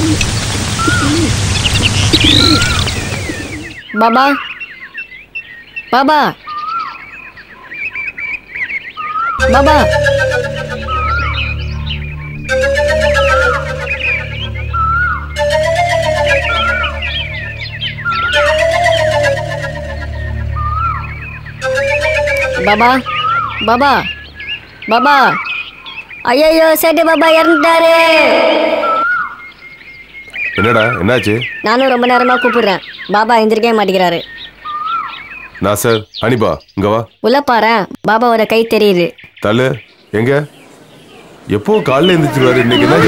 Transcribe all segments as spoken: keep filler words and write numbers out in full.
பாபா பாபா பாபா பாபா பாபா பாபா ஐயோ சேட்டு பாபா இறந்துட்டாரு. என்னடா என்னாச்சு? நானும் ரொம்ப நேரமா கூப்பிடுறேன், பாபா எந்திரிக்கவே மாட்டேங்கிறாரு. நான் சார் அனிபா இங்க வா. உள்ள பாரு, பாபாவோட கை தெரியுது. தள்ளு. எங்க? எப்போ காலைல எந்திரிச்சிருவாரு, இன்னைக்கு என்ன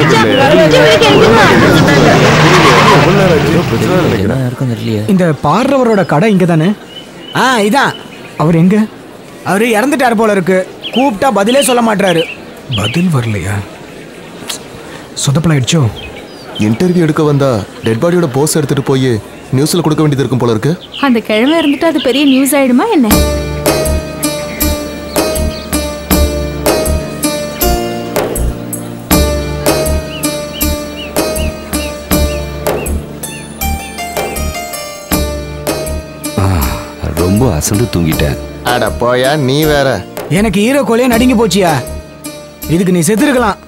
தெரியல. இந்த பாடுறவரோட கடை இங்க தானே? ஆ இதான். அவர் எங்க? அவரு இறந்துட்டாரு போல இருக்கு. கூப்பிட்டா பதிலே சொல்ல மாட்டாரு. பதில் வரலையா? சொதப்பலாயிடுச்சோ? இன்டர்வியூ எடுக்க வந்தா டெட் பாடியோட போஸ் எடுத்துட்டு போய் நியூஸ்ல கொடுக்க வேண்டியது இருக்கும் போல இருக்கு. அந்த கிழமை இருந்துட்டு அது பெரிய நியூஸ் ஆயிடுமா என்ன? ரொம்ப அசந்து தூங்கிட்டேன். அட போயா நீ வேற. எனக்கு ஈரோ கோலையே நடுங்கி போச்சியா. இதுக்கு நீ செத்துருக்கலாம்.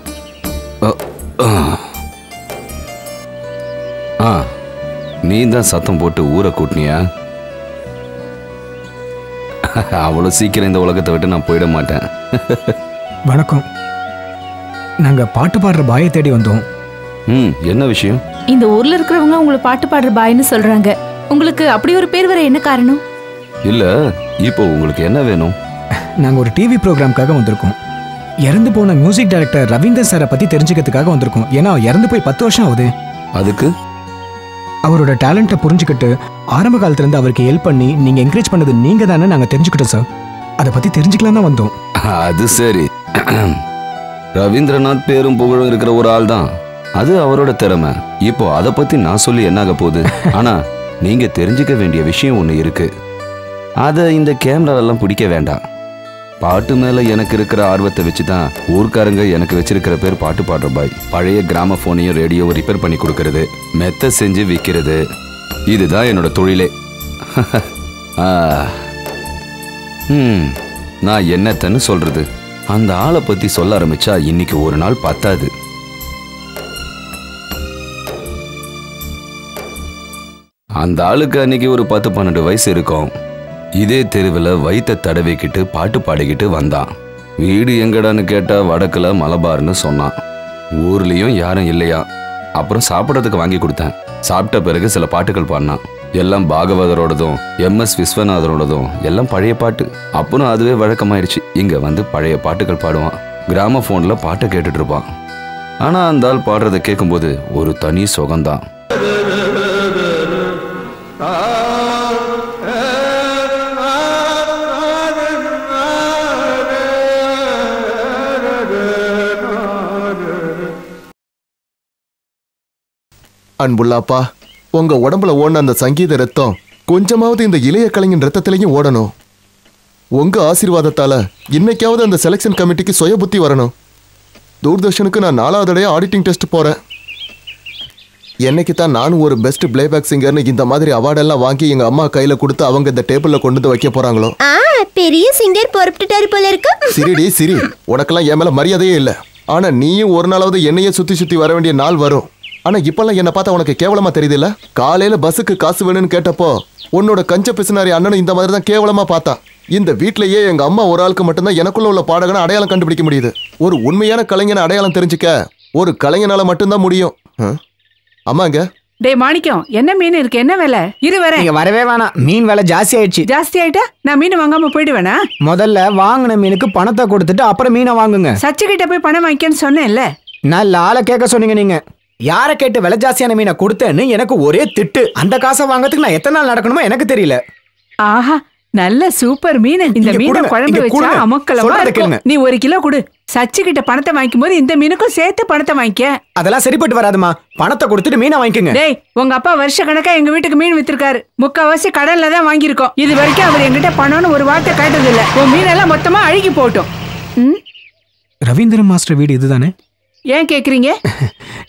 ஆ நீ தான் சத்தம் போட்டு ஊரை கூட்டினியா? அவ்வளோ சீக்கிரம் இந்த உலகத்தை விட்டு நான் போயிட மாட்டேன். வணக்கம். நாங்க பாட்டு பாடுற பாயை தேடி வந்தோம். ம் என்ன விஷயம்? இந்த ஊர்ல இருக்கிறவங்க உங்களை பாட்டு பாடுற பாய்னு சொல்றாங்க. உங்களுக்கு அப்படி ஒரு பேர் வர என்ன காரணம்? இல்ல இப்போ உங்களுக்கு என்ன வேணும்? நாங்க ஒரு டிவி ப்ரோக்ராம்காக வந்திருக்கோம். இறந்து போன மியூசிக் டைரக்டர் ரவீந்தர் சாரை பத்தி தெரிஞ்சுக்கிறதுக்காக வந்திருக்கோம். ஏன்னா இறந்து போய் பத்து வருஷம் ஆகுது. அதுக்கு அவரோட டேலண்ட்டை புரிஞ்சுக்கிட்டு ஆரம்ப காலத்துல இருந்து அவருக்கு ஹெல்ப் பண்ணி நீங்க என்கரேஜ் பண்ணது நீங்க தானே நாங்க தெரிஞ்சுக்கிட்டோம் சார். அதை பத்தி தெரிஞ்சுக்கலாம் தான் வந்தோம். அது சரி. ரவீந்திரநாத் பேரும் புகழும் இருக்கிற ஒரு ஆள் தான். அது அவரோட திறமை. இப்போ அதை பத்தி நான் சொல்லி என்னாக போகுது? ஆனா நீங்க தெரிஞ்சுக்க வேண்டிய விஷயம் ஒண்ணு இருக்கு. அதை இந்த கேமராவெல்லாம் பிடிக்க வேண்டாம். பாட்டு மேல எனக்கு இருக்கிற ஆர்வத்தை வச்சுதான் ஊர்க்காரங்க எனக்கு வச்சிருக்கிற பேர் பாட்டு பாடுற பாய். பழைய கிராம போனையும் ரேடியோவை ரிப்பேர் பண்ணி கொடுக்கறது, மெத்த செஞ்சு விற்கிறது, இதுதான் என்னோட தொழிலே. ம் நான் என்னத்தன்னு சொல்றது? அந்த ஆளை பத்தி சொல்ல ஆரம்பிச்சா இன்னைக்கு ஒரு நாள் பத்தாது. அந்த ஆளுக்கு அன்னைக்கு ஒரு பத்து பன்னெண்டு வயசு இருக்கும். இதே தெருவில் வயிற்ற தடவிக்கிட்டு பாட்டு பாடிக்கிட்டு வந்தான். வீடு எங்கடான்னு கேட்டா வடக்குல மலபார்னு சொன்னான். ஊர்லயும் யாரும் இல்லையா. அப்புறம் சாப்பிட்றதுக்கு வாங்கி கொடுத்தேன். சாப்பிட்ட பிறகு சில பாட்டுகள் பாடினான். எல்லாம் பாகவதரோடதும் எம் எஸ் விஸ்வநாதரோடதும் எல்லாம் பழைய பாட்டு. அப்புறம் அதுவே வழக்கமாயிடுச்சு. இங்க வந்து பழைய பாட்டுகள் பாடுவான். கிராம போன்ல பாட்டை கேட்டுட்டு இருப்பான். ஆனா அந்த ஆள் பாடுறதை கேட்கும்போது ஒரு தனி சுகம்தான். அன்புள்ளாப்பா, உங்க உடம்புல ஓடின அந்த சங்கீத ரத்தம் கொஞ்சமாவது இந்த இளைய கலைஞன் ரத்தத்திலையும் ஓடணும். உங்க ஆசீர்வாதத்தால இன்னைக்காவது அந்த செலெக்ஷன் கமிட்டிக்கு சுய புத்தி வரணும். தூர்தர்ஷனுக்கு நான் நாலாவது ஆடிட்டிங் டெஸ்ட் போறேன். என்னைக்கு தான் நானும் ஒரு பெஸ்ட் பிளேபேக் சிங்கர்னு இந்த மாதிரி அவார்டெல்லாம் வாங்கி எங்க அம்மா கையில கொடுத்து அவங்க இந்த டேபிள்ல கொண்டு வந்து வைக்க போறாங்களோ. பெரிய சிங்கர் பொறுப்பிட்டாரு போல இருக்கு. சிரிடி சிரி, உனக்கெல்லாம் என் மேல மரியாதையே இல்லை. ஆனா நீயும் ஒரு நாளாவது என்னையே சுத்தி சுத்தி வர வேண்டிய நாள் வரும். ஆனா இப்பெல்லாம் என்ன பார்த்தா உனக்கு கேவலமா தெரியுது இல்ல? காலையில பஸ்ஸுக்கு காசு வேணும்னு கேட்டப்போ உன்னோட கஞ்ச பிசுனாரி அண்ணனும் இந்த மாதிரி தான் கேவலமா பார்த்தான். இந்த வீட்லயே எங்க அம்மா ஒரு ஆளுக்கு மட்டும்தான் எனக்குள்ள உள்ள பாடகனை அடையாளம் கண்டுபிடிக்க முடியுது. ஒரு உண்மையான கலைஞனை அடையாளம் தெரிஞ்சுக்க ஒரு கலைஞனால மட்டும்தான் முடியும். அம்மாங்க. டே மாணிக்கம், என்ன மீன் இருக்கு? என்ன விலை? இரு வரேன். நீங்க வரவே வேணாம். மீன் விலை ஜாஸ்தி ஆயிடுச்சு. ஜாஸ்தி ஆயிட்டா நான் மீன் வாங்காம போயிடுவேனா? முதல்ல வாங்கின மீனுக்கு பணத்தை கொடுத்துட்டு அப்புறம் மீனை வாங்குங்க. சச்சு கிட்ட போய் பணம் வாங்கிக்கன்னு சொன்னேன்ல. நல்ல ஆளை கேட்க சொன்னீங்க. நீங்க யாரை கேட்டு விலை ஜாஸ்தியான மீனை கொடுத்தேன்னு எனக்கு ஒரே திட்டு. அந்த காசை வாங்கறதுக்கு நான் எத்தனை நாள் நடக்கணுமோ எனக்கு தெரியல. ஆஹா, நல்ல சூப்பர் மீன். இந்த மீனை குழம்பு வச்சா அமக்கலமா இருக்கும். நீ ஒரு கிலோ கொடு. சச்சு கிட்ட பணத்தை வாங்கிக்கும் போது இந்த மீனுக்கும் சேர்த்து பணத்தை வாங்கிக்க. அதெல்லாம் சரிப்பட்டு வராதுமா. பணத்தை கொடுத்துட்டு மீனை வாங்கிக்கங்க. டேய், உங்க அப்பா வருஷ கணக்கா எங்க வீட்டுக்கு மீன் வித்திருக்காரு. முக்காவாசி கடல்ல தான் வாங்கியிருக்கோம். இது வரைக்கும் அவர் எங்கிட்ட பணம்னு ஒரு வார்த்தை கேட்டது இல்ல. உன் மீனெல்லாம் மொத்தமா அழுகி போட்டோம். ரவீந்திரன் மாஸ்டர் வீடு இதுதானே? ஏன் கேக்குறீங்க?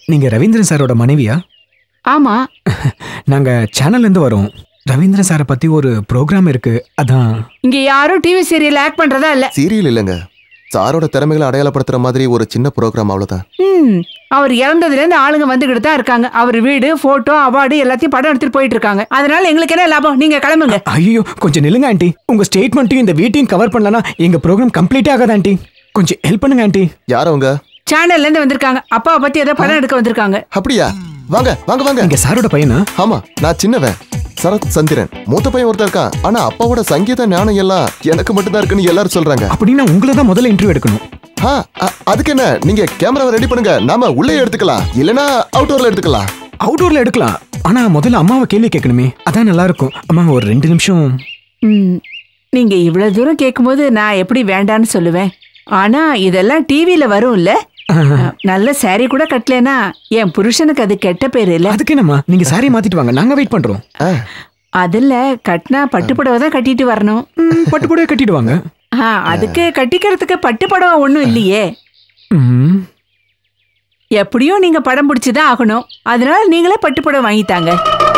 நீங்க ரவீந்திரன் சாரோட மனைவியா? ஆமா. நாங்க சேனல்ல இருந்து வரோம். ரவீந்திரன் சாரை பத்தி ஒரு ப்ரோக்ராம் இருக்கு, அதான். இங்க யாரும் டிவி சீரியல் ஆக்ட் பண்றதா இல்ல. சீரியல் இல்லைங்க, சாரோட திறமைகளை அடையாளப்படுத்துற மாதிரி ஒரு சின்ன ப்ரோக்ராம், அவ்வளவுதான். ம் அவர் இறந்ததுல இருந்து ஆளுங்க வந்துகிட்டு தான் இருக்காங்க. அவர் வீடு, போட்டோ, அவார்டு எல்லாத்தையும் படம் எடுத்துட்டு போயிட்டு இருக்காங்க. அதனால எங்களுக்கு என்ன லாபம்? நீங்க கிளம்புங்க. ஐயோ கொஞ்சம் நில்லுங்க ஆண்டி. உங்க ஸ்டேட்மெண்ட்டையும் இந்த வீட்டையும் கவர் பண்ணலனா எங்க ப்ரோக்ராம் கம்ப்ளீட் ஆகாது ஆண்டி. கொஞ்சம் ஹெல்ப் பண்ணுங்க ஆண்டி. யார் அவங்க? சேனல்ல இருந்து வந்திருக்காங்க. அப்பாவை பத்தி ஏதோ படம் எடுக்க வந்திருக்காங்க. அப்படியா? வாங்க வாங்க வாங்க. இங்க சாரோட பையனா? ஆமா, நான் சின்னவன் சரத் சந்திரன். மூத்த பையன் ஒருத்தர் இருக்கான். ஆனா அப்பாவோட சங்கீத ஞானம் எல்லாம் எனக்கு மட்டும் தான் இருக்குன்னு எல்லாரும் சொல்றாங்க. அப்படின்னா உங்களை தான் முதல்ல இன்டர்வியூ எடுக்கணும். ஆ, அதுக்கு என்ன, நீங்க கேமராவை ரெடி பண்ணுங்க, நாம உள்ளே எடுத்துக்கலாம், இல்லனா அவுட்டோர்ல எடுத்துக்கலாம். அவுட்டோர்ல எடுக்கலாம், ஆனா முதல்ல அம்மாவை கேள்வி கேட்கணுமே, அதான் நல்லா இருக்கும். அம்மா ஒரு ரெண்டு நிமிஷம். ம் நீங்க இவ்வளவு தூரம் கேட்கும்போது நான் எப்படி வேண்டான்னு சொல்லுவேன். ஆனா இதெல்லாம் டிவில வரும்ல. நல்ல சாரி கூட கட்டலனா என் புருஷனுக்கு அது கெட்ட பேரு இல்ல. அதுக்கு என்னம்மா, நீங்க சாரி மாத்திட்டு வாங்க, நாங்க வெயிட் பண்றோம். அதுல கட்டினா பட்டுப்புடவை தான் கட்டிட்டு வரணும். பட்டுப்புடவை கட்டிட்டு வாங்க. அதுக்கு கட்டிக்கிறதுக்கு பட்டுப்புடவை ஒண்ணும் இல்லையே. எப்படியும் நீங்க படம் பிடிச்சுதான் ஆகணும். அதனால நீங்களே பட்டுப்புடவை வாங்கிட்டாங்க.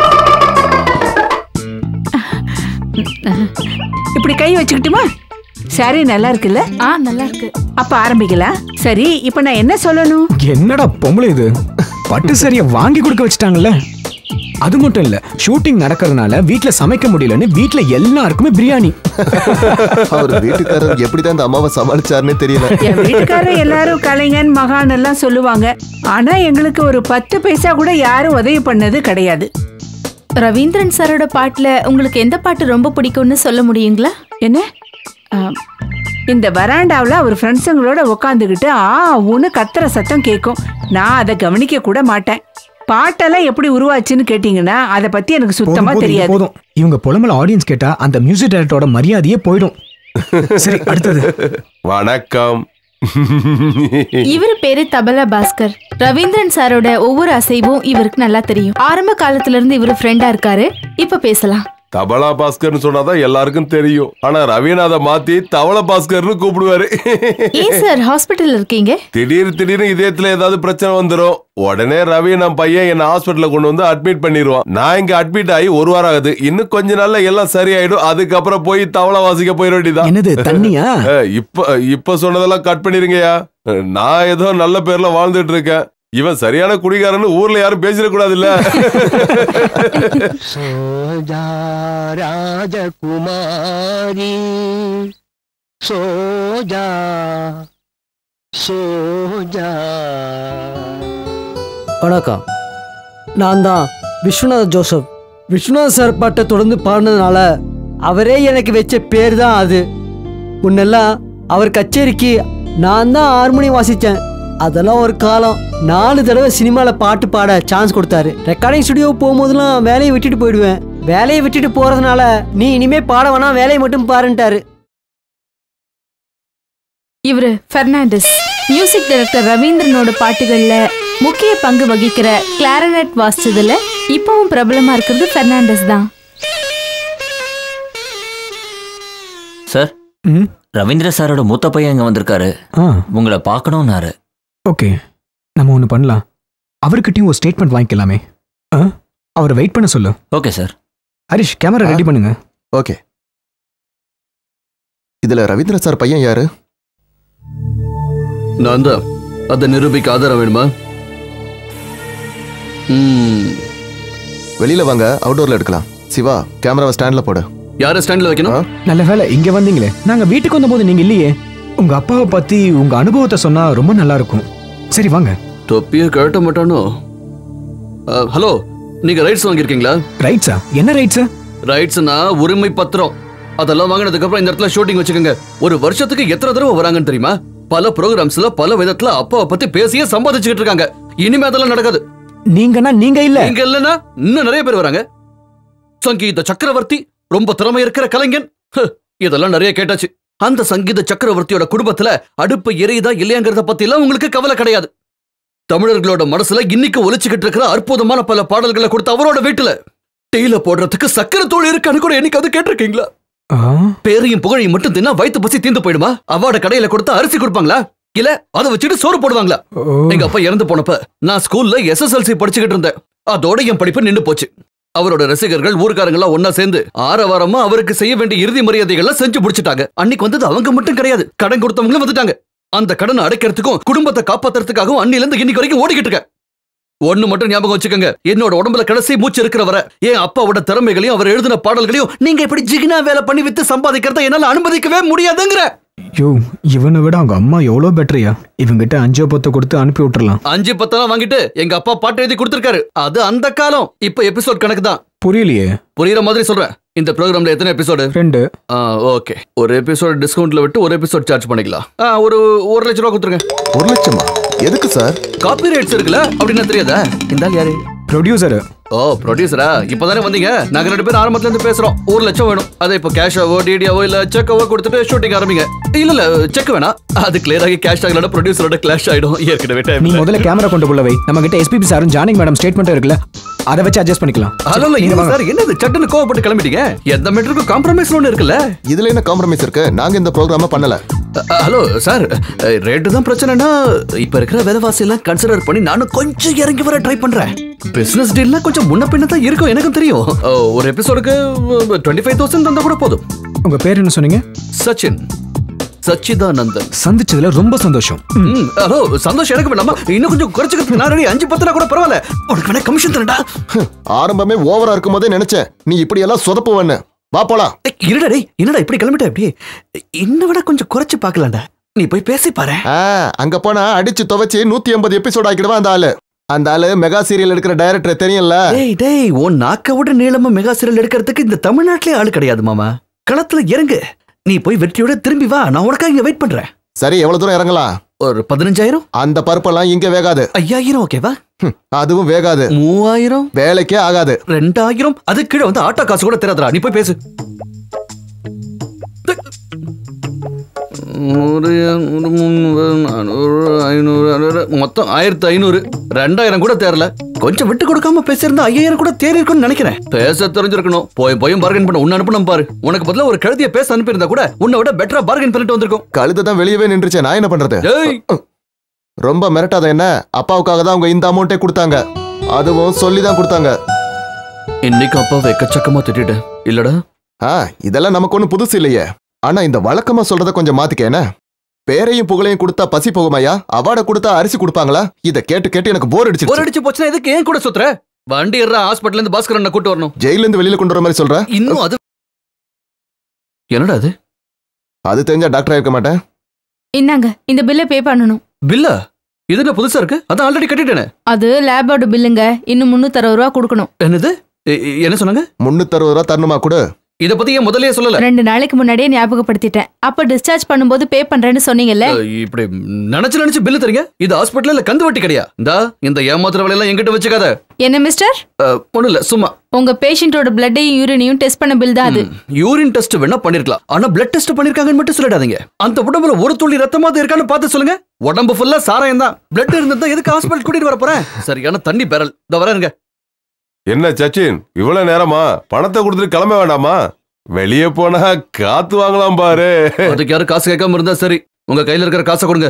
இப்படி கை வச்சுக்கிட்டுமா? சாரி நல்லா இருக்குல்ல? ஆ நல்லா இருக்கு. அப்ப ஆரம்பிக்கலாம். சரி, இப்ப நான் என்ன சொல்லணும்? என்னடா பொம்பளை இது, பட்டு சாரியை வாங்கி கொடுக்க வச்சுட்டாங்கல்ல. அது மட்டும் இல்ல, ஷூட்டிங் நடக்கிறதுனால வீட்ல சமைக்க முடியலன்னு வீட்ல எல்லாருக்குமே பிரியாணி. அவர் வீட்டுக்காரர் எப்படிதான் இந்த அம்மாவை சமாளிச்சாருன்னு தெரியல. என் வீட்டுக்காரர் எல்லாரும் கலைஞன் மகான் எல்லாம் சொல்லுவாங்க. ஆனா எங்களுக்கு ஒரு பத்து பைசா கூட யாரும் உதவி பண்ணது கிடையாது. ரவீந்திரன் சாரோட பாட்டுல உங்களுக்கு எந்த பாட்டு ரொம்ப பிடிக்கும்னு சொல்ல முடியுங்களா? என்ன, இந்த வராண்டாவில் அவர் ஃப்ரெண்ட்ஸுங்களோட உக்காந்துக்கிட்டு ஆ ஊன்னு கத்துற சத்தம் கேட்கும். நான் அதை கவனிக்க கூட மாட்டேன். பாட்டெல்லாம் எப்படி உருவாச்சுன்னு கேட்டீங்கன்னா அதை பத்தி எனக்கு சுத்தமா தெரியாது. போதும், இவங்க புலம்பல ஆடியன்ஸ் கேட்டா அந்த மியூசிக் டைரக்டரோட மரியாதையே போயிடும். சரி, அடுத்தது. வணக்கம். இவர் பேரு தபலா பாஸ்கர். ரவீந்திரன் சாரோட ஒவ்வொரு அசைவும் இவருக்கு நல்லா தெரியும். ஆரம்ப காலத்துல இருந்து இவரு ஃப்ரெண்டா இருக்காரு. இப்ப பேசலாம். தபலா பாஸ்கர்னு சொன்னாதான் எல்லாருக்கும் தெரியும். ஆனா ரவீனாத மாத்தி தவள பாஸ்கர்னு கூப்பிடுவாரு. ஏன் சார் ஹாஸ்பிட்டல் இருக்கீங்க? திடீர் திடீர்னு இதயத்துல ஏதாவது பிரச்சனை வந்துரும். உடனே ரவி நம்ம பையன் என்ன ஹாஸ்பிட்டல்ல கொண்டு வந்து அட்மிட் பண்ணிடுவான். நான் இங்க அட்மிட் ஆகி ஒரு வாரம் ஆகுது. இன்னும் கொஞ்ச நாள்ல எல்லாம் சரியாயிடும். அதுக்கப்புறம் போய் தவளை வாசிக்க போயிட வேண்டியதான். என்னது தண்ணியா? இப்ப இப்ப சொன்னதெல்லாம் கட் பண்ணிருங்கயா. நான் ஏதோ நல்ல பேர்ல வாழ்ந்துட்டு இருக்கேன். இவன் சரியான குடிகாரன்னு ஊர்ல யாரும் பேசிடக்கூடாது இல்ல. சோஜா ராஜகுமாரி சோஜா சோஜா. வணக்கம், நான் தான் விஸ்வநாத் ஜோசப். விஸ்வநாத் சார் பாட்டை தொடர்ந்து பாடினதுனால அவரே எனக்கு வச்ச பேர் தான் அது. முன்னெல்லாம் அவர் கச்சேரிக்கு நான் தான் ஹார்மோனியம் வாசித்தேன். அதெல்லாம் ஒரு காலம். நாலு தடவை சினிமாவில் பாட்டு பாட சான்ஸ் கொடுத்தாரு. ரெக்கார்டிங் ஸ்டுடியோ போகும்போதெல்லாம் வேலையை விட்டுட்டு போயிடுவேன். வேலையை விட்டுட்டு போறதுனால நீ இனிமே பாட வேணா, வேலையை மட்டும் பாருன்ட்டாரு. இவரு பெர்னாண்டஸ். மியூசிக் டைரக்டர் ரவீந்திரனோட பாட்டுகள்ல முக்கிய பங்கு வகிக்கிற கிளாரினட் வாசிச்சதுல இப்பவும் பிரபலமா இருக்கிறது பெர்னாண்டஸ் தான். சார், ரவீந்திர சாரோட மூத்த பையன் இங்க வந்திருக்காரு. உங்களை பார்க்கணும்னாரு. ஓகே, நம்ம ஒன்று பண்ணலாம். அவர்கிட்டயும் ஒரு ஸ்டேட்மெண்ட் வாங்கிக்கலாமே. அவரை வெயிட் பண்ண சொல்லு. Okay sir. Harish, camera ready பண்ணுங்க. ஓகே. இதுல ரவீந்திர சார் பையன் யாரு? நான் தான். அதை நிரூபிக்க ஆதாரம் வேணுமா? வெளியில வாங்க, அவுட்டோர்ல எடுக்கலாம். சிவா, கேமராவை ஸ்டாண்ட்ல போடு. யார ஸ்டாண்ட்ல வைக்கணும்? நல்ல வேலை இங்க வந்தீங்களே. நாங்க வீட்டுக்கு வந்தபோது நீங்க இல்லையே. உங்க அப்பாவை பத்தி உங்க அனுபவத்தை சொன்னா ரொம்ப நல்லா இருக்கும். சரி வாங்க. தொப்பிய கழட்ட மாட்டானோ? ஹலோ, நீங்க ரைட்ஸ் வாங்கிருக்கீங்களா? ரைட்ஸா? என்ன ரைட்ஸ்? ரைட்ஸ்னா உரிமை பத்திரம். அதெல்லாம் வாங்கினதுக்கு அப்புறம் இந்த இடத்துல ஷூட்டிங் வச்சுக்கோங்க. ஒரு வருஷத்துக்கு எத்தனை தடவை வராங்கன்னு தெரியுமா? பல ப்ரோகிராம்ஸ்ல பல விதத்துல அப்பாவை பத்தி பேசியே சம்பாதிச்சுக்கிட்டு இருக்காங்க. இனிமே அதெல்லாம் நடக்காது. நீங்கன்னா நீங்க இல்ல. நீங்க இல்லன்னா இன்னும் நிறைய பேர் வராங்க. சங்கீத சக்கரவர்த்தி, ரொம்ப திறமை இருக்கிற கலைஞன், இதெல்லாம் நிறைய கேட்டாச்சு. அந்த சங்கீத சக்கரவர்த்தியோட குடும்பத்துல அடுப்பு எரியுதா இல்லையாங்கிறத பத்தி எல்லாம் உங்களுக்கு கவலை கிடையாது. தமிழர்களோட மனசுல இன்னைக்கு ஒலிச்சுக்கிட்டு இருக்கிற அற்புதமான பல பாடல்களை கொடுத்த அவரோட வீட்டுல டீல போடுறதுக்கு சக்கரை தூள் இருக்கான்னு கூட என்னைக்காவது கேட்டிருக்கீங்களா? பேரையும் புகழையும் மட்டும் தின்னா வயிற்று பசி தீந்து போயிடுமா? அவார்ட கடையில கொடுத்தா அரிசி கொடுப்பாங்களா? இல்ல அதை வச்சுட்டு சோறு போடுவாங்களா? எங்க அப்பா இறந்து போனப்ப நான் ஸ்கூல்ல எஸ்எஸ்எல்சி படிச்சுக்கிட்டு இருந்தேன். அதோட என் படிப்பு நின்னு போச்சு. அவரோட ரசிகர்கள் ஊர்க்காரங்க எல்லாம் ஒன்னா சேர்ந்து ஆரவாரமா அவருக்கு செய்ய வேண்டிய இறுதி மரியாதைகளை செஞ்சு முடிச்சுட்டாங்க. அன்னைக்கு வந்தது அவங்க மட்டும் கிடையாது, கடன் கொடுத்தவங்களும் வந்துட்டாங்க. அந்த கடனை அடைக்கிறதுக்கும் குடும்பத்தை காப்பாத்துறதுக்காகவும் அன்னில இருந்து இன்னைக்கு வரைக்கும் ஓடிக்கிட்டு இருக்க. ஒண்ணு மட்டும் ஞாபகம் வச்சுக்கோங்க, என்னோட உடம்புல கடைசி மூச்சு இருக்கிற வரை என் அப்பாவோட திறமைகளையும் அவர் எழுதின பாடல்களையும் நீங்க இப்படி ஜிகினா வேலை பண்ணி வித்து சம்பாதிக்கிறத என்னால அனுமதிக்கவே முடியாதுங்கிற. யோ, இவனை விட அவங்க அம்மா எவ்வளவு பெட்டரியா? இவங்கிட்ட அஞ்சு பத்து கொடுத்து அனுப்பி விட்டுறலாம். அஞ்சு பத்தெல்லாம் வாங்கிட்டு எங்க அப்பா பாட்டு எழுதி கொடுத்திருக்காரு. அது அந்த காலம். இப்ப எபிசோட் கணக்கு தான். புரியலையே. புரியுற மாதிரி சொல்றேன். இந்த ப்ரோக்ராம்ல எத்தனை எபிசோடு? ரெண்டு. ஓகே, ஒரு எபிசோட் டிஸ்கவுண்ட்ல விட்டு ஒரு எபிசோட் சார்ஜ் பண்ணிக்கலாம். ஒரு ஒரு லட்சம் ரூபா கொடுத்துருங்க. ஒரு லட்சமா? எதுக்கு சார்? காப்பி ரைட்ஸ் இருக்குல்ல, அப்படின்னா தெரியாதா? இந்த ஆள் யாரு? ப்ரொடியூசர். ஓ, ப்ரொடியூசரா? இப்பதானே வந்தீங்க. நாங்க ரெண்டு பேரும் ஆரம்பத்துல இருந்து பேசுறோம். ஒரு லட்சம் வேணும். அதை இப்போ கேஷாவோ டிடியாவோ இல்ல செக்காவோ கொடுத்துட்டு ஷூட்டிங் ஆரம்பிங்க. இல்ல இல்ல, செக் வேணாம். அது கிளியர் ஆகி கேஷ் ஆகலனா ப்ரொடியூசரோட கிளாஷ் ஆயிடும். ஏற்கனவே டைம். நீ முதல்ல கேமரா கொண்டு போல வை. நம்ம கிட்ட எஸ்பிபி சாரும் ஜானகி மேடம் ஸ்டேட்மெண்ட் இருக்குல்ல, அதை வச்சு அட்ஜஸ்ட் பண்ணிக்கலாம். ஹலோ இல்ல சார், என்னது சட்டுன்னு கோவப்பட்டு கிளம்பிட்டீங்க? எந்த மீட்டருக்கும் காம்ப்ரமைஸ் ஒன்று இருக்குல்ல. இதுல என்ன காம்ப்ரமைஸ் இருக்கு? நாங்க இந்த ப்ரோக்ராம பண்ணல. ஹலோ சார், ரேட்டு தான் பிரச்சனைனா இப்ப இருக்கிற விலைவாசி எல்லாம் கன்சிடர் பண்ணி நானும் கொஞ்சம் இறங்கி வர ட்ரை பண்றேன். பிசினஸ் டீல்னா கொஞ்சம் முன்ன பின்ன தான் இருக்கும், எனக்கும் தெரியும். ஒரு எபிசோடுக்கு டுவெண்ட்டி ஃபைவ் தௌசண்ட் தந்தா கூட போதும். உங்க பேர் என்ன சொன்னீங்க? சச்சின் சச்சிதானந்தன். சந்திச்சதுல ரொம்ப சந்தோஷம். ஹலோ, சந்தோஷம் எனக்கு வேண்டாமா? இன்னும் கொஞ்சம் குறைச்சிக்கிறதுக்கு நான் ரெடி. அஞ்சு பத்துனா கூட பரவாயில்ல. உனக்கு வேணா கமிஷன் தரடா. ஆரம்பமே ஓவரா இருக்கும் போதே நினைச்சேன் நீ இப்படி எல்லாம் சொதப்புவன்னு. வா போலாம். இருடா டேய், என்னடா இப்படி கிளம்பிட்ட? இப்படி இன்னும் விட கொஞ்சம் குறைச்சு பாக்கலாம்டா. நீ போய் பேசி பாரு. அங்க போனா அடிச்சு துவைச்சு நூத்தி ஐம்பது எபிசோட் ஆக்கிடுவா அந்த ஆளு. அந்த ஆளு மெகா சீரியல் எடுக்கிற டைரக்டர் தெரியும்ல. டேய் டேய், உன் நாக்க விட நீளமா மெகா சீரியல் எடுக்கிறதுக்கு இந்த தமிழ்நாட்டிலே ஆளு கிடையாது மாமா. களத்துல இறங்கு. நீ போய் வெற்றியோட திரும்பி வா. நான் உனக்காக இங்க வெயிட் பண்றேன். சரி, எவ்வளவு தூரம் இறங்கலாம்? ஒரு பதினஞ்சாயிரம். அந்த பருப்பெல்லாம் இங்க வேகாது. ஐயாயிரம் ஓகேவா? அதுவும் வேகாது. மூவாயிரம் வேலைக்கே ஆகாது. ரெண்டாயிரம். அது கீழே வந்து ஆட்டோ காசு கூட தெரியாதா? நீ போய் பேசு. மொத்தம் ஆயிரத்தி ஐநூறு. ரெண்டாயிரம் கூட தேரல. கொஞ்சம் விட்டு கொடுக்காம பேசியிருந்தா ஐயாயிரம் கூட தேறி இருக்கும்னு நினைக்கிறேன். பேச தெரிஞ்சிருக்கணும். போய் போயும் பார்கன் பண்ண உன்ன அனுப்பணும் பாரு. உனக்கு பதிலா ஒரு கழுதிய பேச அனுப்பியிருந்தா கூட உன்னை விட பெட்டரா பார்கன் பண்ணிட்டு வந்திருக்கும். கழுதை தான் வெளியவே நின்றுச்சே, நான் என்ன பண்றது? ரொம்ப மிரட்டாத என்ன? அப்பாவுக்காக தான் அவங்க இந்த அமௌண்ட்டே கொடுத்தாங்க. அதுவும் சொல்லிதான் கொடுத்தாங்க. இன்னைக்கு அப்பாவை எக்கச்சக்கமா திட்டிட்டேன் இல்லடா? ஆ, இதெல்லாம் நமக்கு ஒண்ணு புதுசு இல்லையே. ஆனா இந்த வழக்கமா சொல்றத கொஞ்சம் மாத்திக்க. என்ன பேரையும் புகழையும் கொடுத்தா பசி போகுமையா? அவார்டை கொடுத்தா அரிசி கொடுப்பாங்களா? இத கேட்டு கேட்டு எனக்கு போர் அடிச்சு. போர் அடிச்சு போச்சுன்னா எதுக்கு ஏன் கூட சுத்துற? வண்டி ஏற ஹாஸ்பிடல்ல இருந்து பாஸ்கரன் கூட்டு வரணும். ஜெயில இருந்து வெளியில கொண்டு வர மாதிரி சொல்ற. இன்னும் அது என்னடா அது? அது தெரிஞ்சா டாக்டர் இருக்க மாட்டேன். இந்தாங்க, இந்த பில்லை பே பண்ணணும். பில்லா? இது என்ன புதுசா இருக்கு? அதான் ஆல்ரெடி கட்டிட்டேனே. அது லேபோட பில்லுங்க. இன்னும் முன்னூத்தி அறுபது ரூபா கொடுக்கணும். என்னது? என்ன சொன்னாங்க? முன்னூத்தி அறுபது ரூபா தரணுமா? கூட இத பத்தி ஏன் முதல்லயே சொல்லல? ரெண்டு நாளைக்கு முன்னாடியே ஞாபகப்படுத்திட்டேன். அப்ப டிஸ்சார்ஜ் பண்ணும்போது பே பண்றேன்னு சொன்னீங்கல்ல. இப்படி நினைச்சு நினைச்சு பில்லு தரீங்க. இது ஹாஸ்பிடல்ல கந்து வட்டி கிடையா? இந்தா இந்த ஏமாத்துற வேலை எல்லாம் என்கிட்ட வச்சுக்காத. என்ன மிஸ்டர்? ஒண்ணு இல்ல, சும்மா உங்க பேஷண்டோட பிளட்டையும் யூரினையும் டெஸ்ட் பண்ண பில் தான் அது. யூரின் டெஸ்ட் வேணா பண்ணிருக்கலாம், ஆனா பிளட் டெஸ்ட் பண்ணிருக்காங்கன்னு மட்டும் சொல்லிடாதீங்க. அந்த உடம்புல ஒரு துளி ரத்தமாவது இருக்கான்னு பார்த்து சொல்லுங்க. உடம்பு ஃபுல்லா சாராயம் தான். பிளட் இருந்தா எதுக்கு ஹாஸ்பிடல் கூட்டிட்டு வர போறேன்? சரியான தண்ணி பேரல். இந்த வரேங்க. என்ன சச்சின், இவ்வளவு நேரமா? பணத்தை கொடுத்துட்டு கிளம்ப வேண்டாமா? வெளியே போனா காத்து வாங்கலாம் பாரு. அதுக்கு யாரும் காசு கேட்காம இருந்தா சரி. உங்க கையில இருக்கிற காசை கொடுங்க.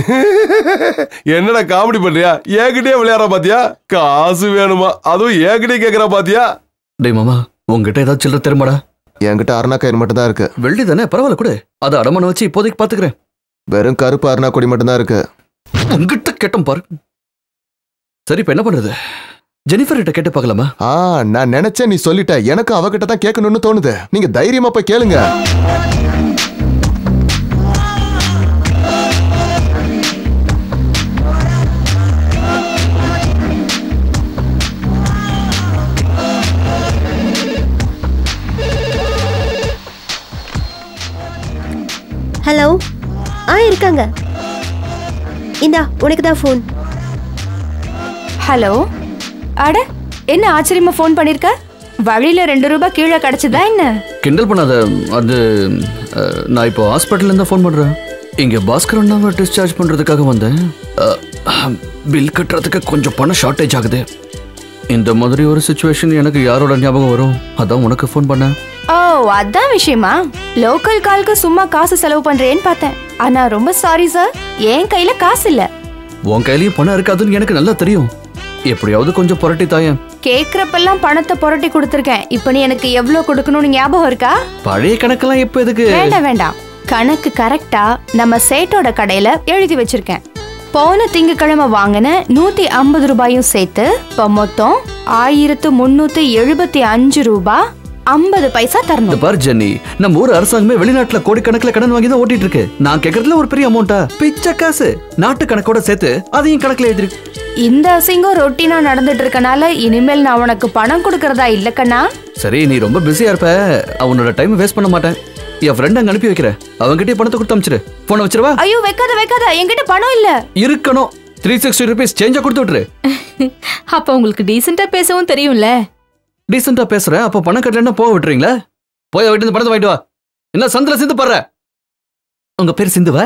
என்னடா காமெடி பண்றியா? ஏகிட்டே விளையாடுற பாத்தியா? காசு வேணுமா? அதுவும் ஏகிட்டே கேக்குற பாத்தியா? டேய் மாமா, உங்ககிட்ட ஏதாவது சில்லற தெரியுமாடா? என்கிட்ட அருணா கயிறு மட்டும் தான் இருக்கு. வெள்ளி தானே, பரவாயில்ல கூட. அதை அடமான வச்சு இப்போதைக்கு பாத்துக்கிறேன். வெறும் கருப்பு அருணா கொடி மட்டும் தான் இருக்கு. உங்ககிட்ட கேட்டோம் பாரு. சரி, இப்ப என்ன பண்றது? ஜெனிஃபர் கிட்ட கேட்டு பார்க்கலாமா? ஆ, நான் நினைச்சேன் நீ சொல்லிட்ட. எனக்கு அவகிட்ட தான் கேட்கணும்னு தோணுது. நீங்க தைரியமா போய் கேளுங்க. ஹலோ. ஆ, இருக்காங்க. இந்தா உனக்கு தான் ஃபோன். ஹலோ. அட, என்ன ஆச்சரியமா ஃபோன் பண்ணிருக்க? வழியில ரெண்டு ரூபாய் கீழே கிடைச்சதா என்ன? கிண்டல் பண்ணாத. அது நான் இப்போ ஹாஸ்பிட்டல்ல இருந்து ஃபோன் பண்றேன். இங்க பாஸ்கர் அண்ணாவை டிஸ்சார்ஜ் பண்றதுக்காக வந்தேன். பில் கட்டுறதுக்கு கொஞ்சம் பணம் ஷார்ட்டேஜ் ஆகுது. இந்த மாதிரி ஒரு சிச்சுவேஷன் எனக்கு யாரோட ஞாபகம் வரும்? அதான் உனக்கு ஃபோன் பண்ணேன். ஓ அதான் விஷயமா? லோக்கல் காலுக்கு சும்மா காசு செலவு பண்றேன்னு பார்த்தேன். ஆனா ரொம்ப சாரி சார், என் கையில காசு இல்ல. உன் கையிலயும் பணம் இருக்காதுன்னு எனக்கு நல்லா தெரியும். எப்படியாவது கொஞ்சம் புரட்டி தாயேன். கேக்குறப்பெல்லாம் பணத்தை புரட்டி கொடுத்துருக்கேன். இப்ப நீ எனக்கு எவ்வளவு கொடுக்கணும்னு ஞாபகம் இருக்கா? பழைய கணக்கெல்லாம் எப்ப எதுக்கு? வேண்டாம் வேண்டாம், கணக்கு கரெக்டா நம்ம சேட்டோட கடையில எழுதி வச்சிருக்கேன். போன திங்கக்கிழமை வாங்கின நூத்தி ஐம்பது ரூபாயும் சேர்த்து இப்ப மொத்தம் ஆயிரத்து முன்னூத்தி எழுபத்தி அஞ்சு ரூபாய் ஐம்பது பைசா தரணும். பாரு ஜென்னி, நம்ம ஊர் அரசாங்கமே வெளிநாட்டுல கோடிக்கணக்கில் கடன் வாங்கி தான் ஓட்டிட்டு இருக்கு. நான் கேக்குறதுல ஒரு பெரிய அமௌண்டா? பிச்சை காசு. நாட்டு கணக்கோட சேர்த்து அதையும் கணக்குல எழுதிருக்கு. இந்த அசிங்கம் ரொட்டீனா நடந்துட்டு இருக்கனால இனிமேல் நான் உனக்கு பணம் கொடுக்கறதா இல்ல கண்ணா. சரி, நீ ரொம்ப பிஸியா இருப்ப, அவனோட டைம் வேஸ்ட் பண்ண மாட்டேன். என் ஃப்ரெண்ட் அங்க அனுப்பி வைக்கிறேன், அவன்கிட்ட பணத்தை கொடுத்து அனுப்பிச்சிரு. போன வச்சிருவா. ஐயோ வைக்காத வைக்காத, என்கிட்ட பணம் இல்ல. இருக்கணும். த்ரீ சிக்ஸ்டி ருபீஸ் சேஞ்சா கொடுத்து விட்டுரு. அப்ப உங்களுக்கு டீசெண்டா பேசவும் தெரியும்ல. டீசெண்டா பேசுறேன், அப்ப பணம் கட்டலன்னா போக விட்டுறீங்களா? போய் வீட்டு பணத்தை வாங்கிட்டு வா. என்ன சந்தில சிந்து பாடுற? உங்க பேர் சிந்துவா?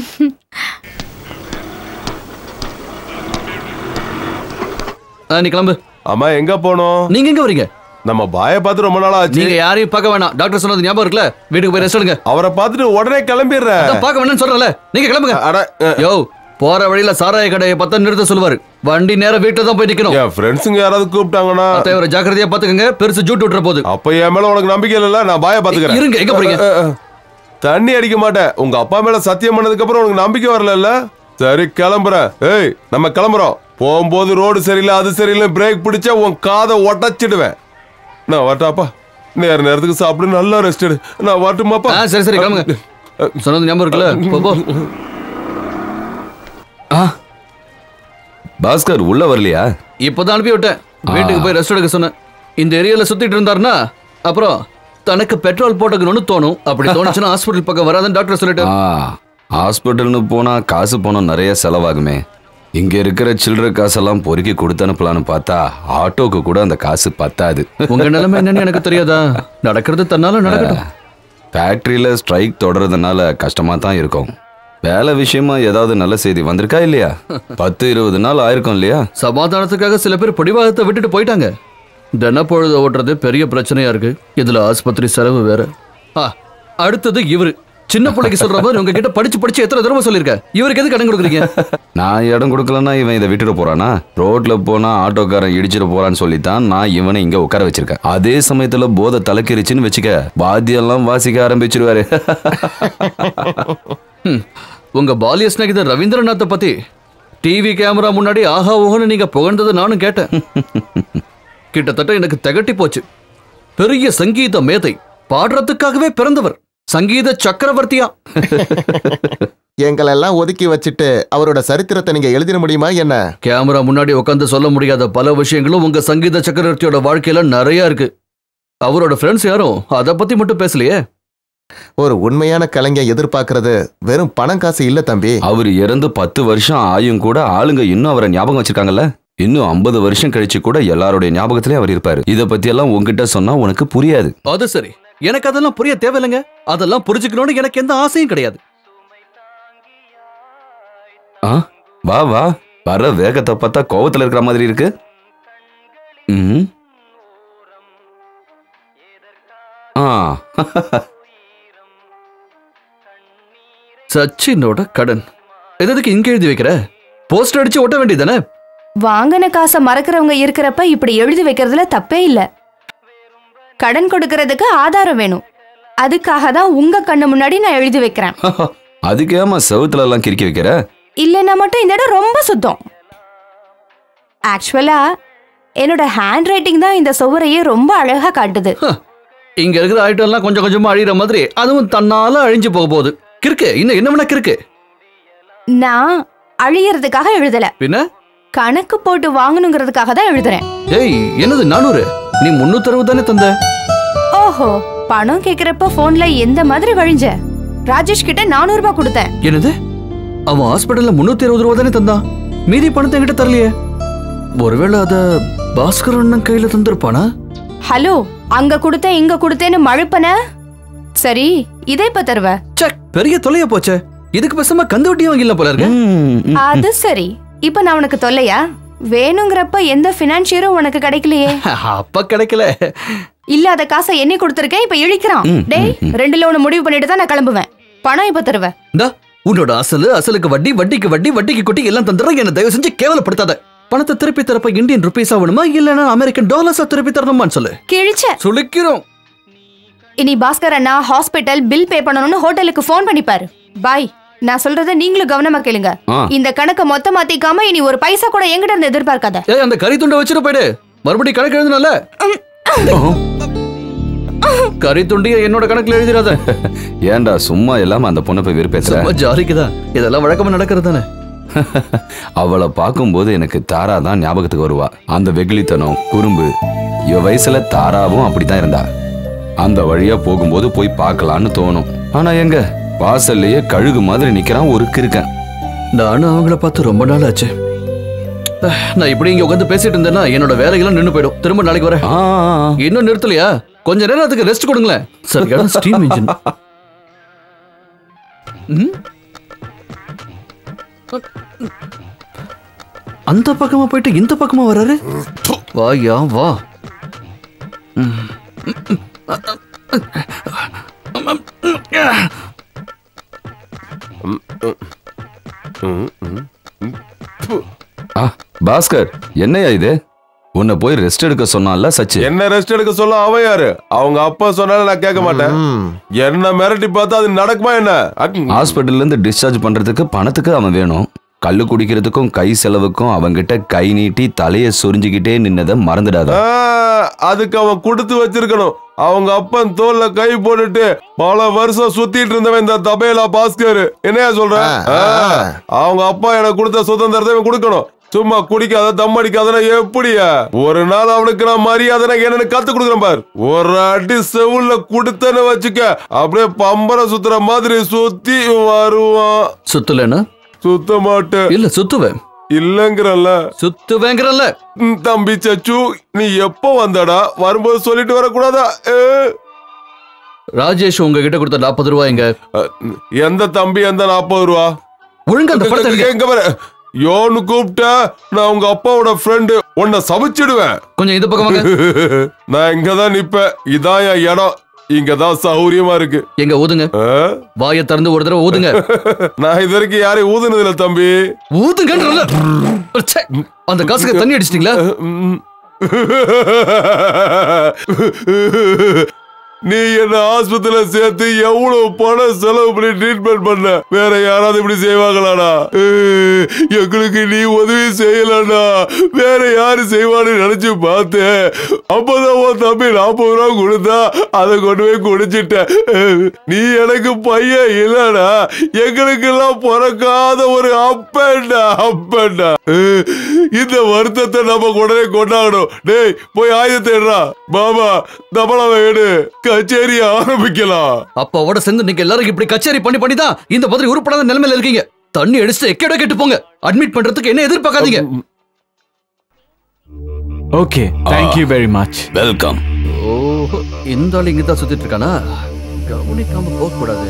நீ கிளம்பு. அம்மா எங்க போனோம்? நீங்க எங்க வரீங்க? நம்ம பாய பார்த்து ரொம்ப நாளா ஆச்சு. நீங்க யாரையும் பார்க்க வேணாம். டாக்டர் சொன்னது ஞாபகம் இருக்குல்ல? வீட்டுக்கு போய் ரெஸ்ட் எடுங்க. அவரை பார்த்துட்டு உடனே கிளம்பிடுறேன். பார்க்க வேணாம்னு சொல்றல, நீங்க கிளம்புங்க. அட யோ, போற வழியில சாராய கடையை பத்த நிறுத்த சொல்லுவாரு. வண்டி நேரா வீட்டுல தான் போய் நிக்கணும். என் ஃப்ரெண்ட்ஸுங்க யாராவது கூப்பிட்டாங்கன்னா தேவர ஜாக்கிரதையா பாத்துக்கங்க, பெருசு ஜூட் விட்டுற போகுது. அப்ப என் மேல உனக்கு நம்பிக்கை இல்ல, நான் பாய பாத்துக்கிறேன். இருங்க, எங்க போறீங்க? தண்ணி அடிக்க மாட்டேன். உங்க அப்பா மேல சத்தியம் பண்ணதுக்கு அப்புறம் உனக்கு நம்பிக்கை வரல. சரி கிளம்புறேன். ஏய் நம்ம கிளம்புறோம். போகும்போது ரோடு சரியில்லை அது சரியில்லை பிரேக் பிடிச்சா உன் காதை ஒட்டச்சிடுவேன். நான் வரட்டாப்பா, நேர நேரத்துக்கு சாப்பிடு, நல்லா ரெஸ்ட் எடு. நான் வரட்டுமாப்பா? சரி சரி கிளம்புங்க. சொன்னது ஞாபகம் இருக்குல்ல? போ. பாஸ்கர் உள்ள வரலையா? இப்பதான் அனுப்பி விட்டேன். வீட்டுக்கு போய் ரெஸ்ட் எடுக்க சொன்னேன். இந்த ஏரியால சுத்திட்டு இருந்தாருன்னா அப்புறம் தனக்கு பெட்ரோல் போட்டுக்கணும்னு தோணும். அப்படி தோணுச்சுன்னா ஹாஸ்பிட்டல் பக்கம் வராதுன்னு டாக்டர் சொல்லிட்டு. ஹாஸ்பிட்டல்னு போனா காசு பணம் நிறைய செலவாகுமே. இங்க இருக்கிற சில்லற காசெல்லாம் பொறுக்கி கொடுத்து அனுப்பலான்னு பார்த்தா ஆட்டோக்கு கூட அந்த காசு பத்தாது. உங்க நிலைமை என்னன்னு எனக்கு தெரியாதா? நடக்கிறது தன்னால நடக்கட்டும். ஃபேக்டரியில ஸ்ட்ரைக் தொடர்றதுனால கஷ்டமா தான் இருக்கும். வேலை விஷயமா ஏதாவது நல்ல செய்தி வந்திருக்கா இல்லையா? பத்து இருபது நாள் ஆயிருக்கும் இல்லையா? சமாதானத்துக்காக சில பேர் பிடிவாதத்தை விட்டுட்டு போயிட்டாங்க. தினப்பொழுது ஓட்டுறது பெரிய பிரச்சனையா இருக்கு. இதுல ஆஸ்பத்திரி செலவு வேற. அடுத்தது இவரு சின்ன பிள்ளைக்கு சொல்ற மாதிரி உங்ககிட்ட படிச்சு படிச்சு எத்தனை தடவை சொல்லிருக்க. இவருக்கு எதுக்கு இடம் கொடுக்குறீங்க? நான் இடம் கொடுக்கலன்னா இவன் இதை விட்டுட்டு போறானா? ரோட்ல போனா ஆட்டோக்காரன் இடிச்சிட்டு போறான்னு சொல்லித்தான் நான் இவனை இங்க உட்கார வச்சிருக்கேன். அதே சமயத்துல போதை தலைக்கரிச்சுன்னு வச்சுக்க, வாத்தியெல்லாம் வாசிக்க ஆரம்பிச்சிருவாரு. உங்க பாலிய ஸ்நேகிதர் ரவீந்திரநாத்தை பத்தி டிவி கேமரா முன்னாடி ஆஹா ஓஹோன்னு நீங்க புகழ்ந்தது நானும் கேட்டேன். கிட்டத்தட்ட எனக்கு திகட்டி போச்சு. பெரிய சங்கீத மேதை, பாடுறதுக்காகவே பிறந்தவர், சங்கீத சக்கரவர்த்தியா. எங்களெல்லாம் ஒதுக்கி வச்சுட்டு அவரோட சரித்திரத்தை நீங்க எழுதிட முடியுமா என்ன? கேமரா முன்னாடி உட்காந்து சொல்ல முடியாத பல விஷயங்களும் உங்க சங்கீத சக்கரவர்த்தியோட வாழ்க்கையில நிறைய இருக்கு. அவரோட ஃப்ரெண்ட்ஸ் யாரும் அதை பத்தி மட்டும் பேசலையே. ஒரு உண்மையான கலைஞர் எதிர்பார்க்கறது வெறும் பணம் காசு இல்ல தம்பி. அவர் இறந்து பத்து வருஷம் ஆயும் கூட ஆளுங்க இன்னும் அவரை ஞாபகம் வச்சிருக்காங்கல்ல. இன்னும் ஐம்பது வருஷம் கழிச்சு கூட எல்லாருடைய ஞாபகத்திலே அவர் இருப்பாரு. இத பத்தி எல்லாம் உங்ககிட்ட சொன்னா உனக்கு புரியாது. அது சரி, எனக்கு அதெல்லாம் புரிய தேவையில்லைங்க. அதெல்லாம் புரிஞ்சுக்கணும்னு எனக்கு எந்த ஆசையும் கிடையாது. வா வா, வர வேகத்தை பார்த்தா கோவத்துல இருக்கிற மாதிரி இருக்கு. ம் ஆ சச்சினோட கடன் எதுக்கு இங்க எழுதி வைக்கிற? போஸ்டர் அடிச்சு ஒட்ட வேண்டியதானே? வாங்கின காசை மறக்கிறவங்க இருக்கிறப்ப இப்படி எழுதி வைக்கிறதுல தப்பே இல்ல. கடன் கொடுக்கறதுக்கு ஆதாரம் வேணும். அதுக்காக தான் உங்க கண்ணு முன்னாடி நான் எழுதி வைக்கிறேன். அதுக்கு ஏமா செவுத்துல எல்லாம் கிறுக்கி வைக்கிற? இல்லைன்னா மட்டும் இந்த இடம் ரொம்ப சுத்தம். ஆக்சுவலா என்னோட ஹேண்ட் ரைட்டிங் தான் இந்த சுவரையே ரொம்ப அழகா காட்டுது. இங்க இருக்கிற ஐட்டம் எல்லாம் கொஞ்சம் கொஞ்சமா அழிகிற மாதிரி அதுவும் தன்னால அழிஞ்சு போக போகுது. கிறுக்கு இன்னும் என்ன வேணா கிறுக்கு. நான் அழியறதுக்காக எழுதல, பின்ன கணக்கு போட்டு வாங்கணுங்கிறதுக்காக தான் எழுதுறேன். ஏய், என்னது நானூறு? நீ முன்னூத்தி அறுபது தானே தந்த? ஓஹோ, பணம் கேக்குறப்ப போன்ல எந்த மாதிரி வழிஞ்ச? ராஜேஷ் கிட்ட நானூறு ரூபாய் கொடுத்தேன். என்னது? அவன் ஹாஸ்பிடல்ல முன்னூத்தி அறுபது ரூபா தானே தந்தான். மீதி பணத்தை என்கிட்ட தரலையே. ஒருவேளை அத பாஸ்கர் அண்ணன் கையில தந்திருப்பானா? ஹலோ, அங்க கொடுத்தேன் இங்க கொடுத்தேன்னு மழுப்பன. சரி, இதை இப்ப தருவ. செக், பெரிய தொலைய போச்சே. இதுக்கு பேசாம கந்து வட்டியும் வாங்கல போல இருக்கு. அது சரி, இப்ப நான் உனக்கு தொல்லையா? வேணுங்கிறப்ப எந்த ஃபினான்ஷியரும் உனக்கு கிடைக்கலையே. அப்ப கிடைக்கல. இல்லாத காசை எண்ணி கொடுத்துருக்கேன், இப்ப இழிக்கிறான். டேய், ரெண்டுல ஒண்ணு முடிவு பண்ணிட்டு தான் நான் கிளம்புவேன். பணம் இப்ப தருவேன். உன்னோட அசலு, அசலுக்கு வட்டி, வட்டிக்கு வட்டி, வட்டிக்கு கொட்டி எல்லாம் தந்துடுறேன். என்ன தயவு செஞ்சு கேவலப்படுத்தாத. பணத்தை திருப்பி தரப்ப இந்தியன் ருபீஸ் ஆகணுமா இல்லனா அமெரிக்கன் டாலர்ஸா திருப்பி தரணுமான்னு சொல்லு. கிழிச்ச சொல்லிக்கிறோம். இனி பாஸ்கர் அண்ணா ஹாஸ்பிட்டல் பில் பே பண்ணணும்னு ஹோட்டலுக்கு ஃபோன் பண்ணிப்பாரு. பாய். நான் சொல்றத நீங்களும் கவனமா கேளுங்க. இந்த கணக்கை மொத்த மாத்திக்காம இனி ஒரு பைசா கூட எங்கிட்ட இருந்து எதிர்பார்க்காத. ஏய், அந்த கறி துண்டை வச்சிட்டு போயிடு. மறுபடியும் கணக்கு எழுதுனல. கறி துண்டிய என்னோட கணக்குல எழுதிராத. ஏன்டா சும்மா இல்லாம அந்த பொண்ணை போய் வெறுப்பேசுற? சும்மா ஜாலிக்குதான். இதெல்லாம் வழக்கமா நடக்கிறது தானே. அவளை பார்க்கும்போது எனக்கு தாரா தான் ஞாபகத்துக்கு வருவா. அந்த வெகுளித்தனம், குறும்பு. இவ வயசுல தாராவும் அப்படித்தான் இருந்தா. அந்த வழியா போகும்போது போய் பார்க்கலான்னு தோணும். ஆனா எங்க வாசல்லையே கழுகு மாதிரி நிக்கிறான் ஒரு கிறுக்கன். நானும் அவங்கள பார்த்து ரொம்ப நாள் ஆச்சு. நான் இப்படி இங்க உட்காந்து பேசிட்டு இருந்தேன்னா என்னோட வேலையெல்லாம் நின்று போயிடும். திரும்ப நாளைக்கு வரேன். இன்னும் நிறுத்தலையா? கொஞ்ச நேரம் அதுக்கு ரெஸ்ட் கொடுங்களேன். சரியான ஸ்டீம் இன்ஜின். அந்த பக்கமா போயிட்டு இந்த பக்கமா வராரு. வாயா வா. பாஸ்கர், என்னையா இது? உன்னை போய் ரெஸ்ட் எடுக்க சொன்னால சச்சி. என்ன ரெஸ்ட் எடுக்க சொல்ல? அவன் யாரு? அவங்க அப்பா சொன்னாலும் நான் கேட்க மாட்டேன். என்ன மிரட்டி பார்த்தா அது நடக்குமா என்ன? ஹாஸ்பிட்டல்ல இருந்து டிஸ்சார்ஜ் பண்றதுக்கு பணத்துக்கு அவன் வேணும். கல்லு குடிக்கிறதுக்கும் கை செலவுக்கும் அவங்கிட்ட கை நீட்டி தலைய சொரிஞ்சுக்கிட்டே நின்னதை மறந்துடாத. அதுக்கு அவன் கொடுத்து வச்சிருக்கணும். அவங்க அப்பன் தோல்ல கை போட்டுட்டு பல வருஷம் சுத்திட்டு இருந்தவன் இந்த தபேலா பாஸ்கர். என்னையா சொல்ற? அவங்க அப்பா எனக்கு கொடுத்த சுதந்திரத்தை கொடுக்கணும். சும்மா குடிக்காத தம் அடிக்காதனா எப்படியா? ஒரு நாள் அவனுக்கு நான் மரியாதை என்னன்னு கத்து கொடுக்குறேன் பாரு. ஒரு அடி செவுல்ல கொடுத்தன்னு வச்சுக்க, அப்படியே பம்பர சுத்துற மாதிரி சுத்தி வருவான். சுத்தலன்னா சுத்த மாட்டேன். இல்ல சுத்துவேன். இல்லங்கறல்ல, சுத்துவேங்கறல்ல. தம்பி சச்சு, நீ எப்போ வந்தடா? வரும்போது சொல்லிட்டு வரக்கூடாதா? ராஜேஷ் உங்ககிட்ட கொடுத்த நாற்பது ரூபாய் எங்க? எந்த தம்பி? எந்த நாற்பது ரூபா? ஒழுங்கா அந்த படத்தை எங்க வர? யோன்னு கூப்பிட்ட நான் உங்க அப்பாவோட ஃப்ரெண்டு, உன்னை சபிச்சிடுவேன். கொஞ்சம் இந்த பக்கம் வாங்க. நான் இங்கதான் நிப்பேன். இதான் என் இடம். இங்கதான் சௌரியமா இருக்கு. எங்க ஊதுங்க. வாயை திறந்து ஒரு தடவை ஊதுங்க. நான் இது வரைக்கும் யாரையும் ஊதுனது இல்ல தம்பி. ஊதுங்க. அந்த காசுக்கு தண்ணி அடிச்சிட்டீங்களா? நீ என்ன ஆஸ்பத்திரியில சேர்த்து எவ்வளவு பணம் செலவு பண்ணி ட்ரீட்மெண்ட் பண்ண? வேற யாராவது இப்படி செய்வாங்களாடா? எங்களுக்கு நீ உதவி செய்யலடா, வேற யாரு செய்வான்னு நினைச்சு பார்த்தேன். அப்பதான் உன் தம்பி நாற்பது ரூபா கொடுத்தா அதை கொண்டு போய் குடிச்சிட்ட. நீ எனக்கு பையன் இல்லடா, எங்களுக்கு எல்லாம் பிறக்காத ஒரு அப்பன்டா அப்பன்டா. இந்த வருத்தத்தை நம்ம உடனே கொண்டாடணும். டேய், போய் ஆயுதத்தேடுறா. பாபா தபலாவை எடு, கச்சேரி ஆரம்பிக்கலாம். அப்பாவோட சேர்ந்து நீங்க எல்லாரும் இப்படி கச்சேரி பண்ணி பண்ணி தான் இந்த மாதிரி உருப்படாத நிலைமையில இருக்கீங்க. தண்ணி அடிச்சு எக்கேடோ கேட்டு போங்க. அட்மிட் பண்றதுக்கு என்ன எதிர்பார்க்காதீங்க. Okay, thank you very much. Welcome. ஓ, இந்த ஆள் இங்க தான் சுத்திட்டு இருக்கானா? கவனிக்காம போக கூடாது.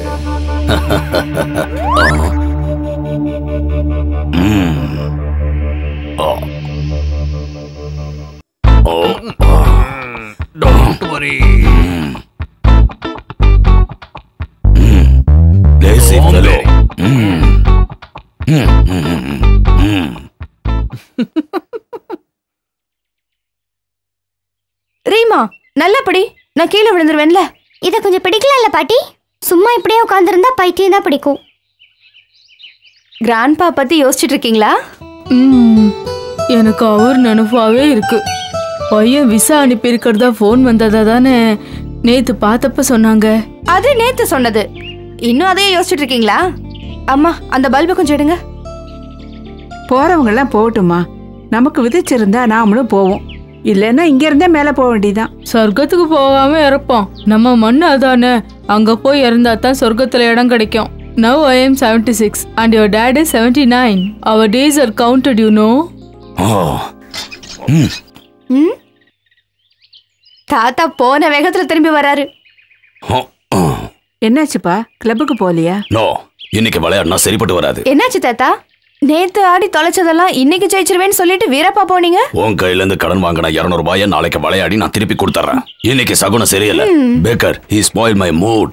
Don't worry. Lazy fellow. Reema, நல்லபடி. நான் கீழே விழுந்துருவேன்ல. இத கொஞ்சம் பிடிக்கலாம்ல பாட்டி? சும்மா இப்படியே உட்கார்ந்திருந்தா பைத்தியம் தான் பிடிக்கும். கிராண்ட்பா பத்தி யோசிச்சுட்டு இருக்கீங்களா? எனக்கு அவர் நினைப்பாவே இருக்கு. பையன் விசா அனுப்பி இருக்கிறதா போன் வந்ததா தானே நேத்து பார்த்தப்ப சொன்னாங்க. அது நேத்து சொன்னது. இன்னும் அதையே யோசிச்சுட்டு இருக்கீங்களா? அம்மா, அந்த பல்பை கொஞ்சம் எடுங்க. போறவங்க எல்லாம் போகட்டுமா? நமக்கு விதிச்சிருந்தா நாமளும் போவோம். இல்லைன்னா இங்க இருந்தே மேல போக வேண்டியதான். சொர்க்கத்துக்கு போகாம இறப்போம். நம்ம மண்ணு அதானே. அங்க போய் இறந்தா தான் சொர்க்கத்துல இடம் கிடைக்கும். Now I am seventy-six and your dad is seventy-nine. Our days are counted, you know. தாத்தா போன வேகத்துல திரும்பி வராரு. என்னாச்சுப்பா, கிளப்புக்கு போலியா? நோ, இன்னைக்கு விளையாடுனா சரிப்பட்டு வராது. என்னாச்சு தாத்தா? நேத்து ஆடி தொலைச்சதெல்லாம் இன்னைக்கு ஜெயிச்சிருவேன்னு சொல்லிட்டு வீரப்பா போனீங்க. உன் கையில இருந்து கடன் வாங்கின இருநூறு ரூபாயை நாளைக்கு விளையாடி நான் திருப்பி கொடுத்துறேன். இன்னைக்கு சகுனம் சரியில்லை. Baker, he spoiled my mood.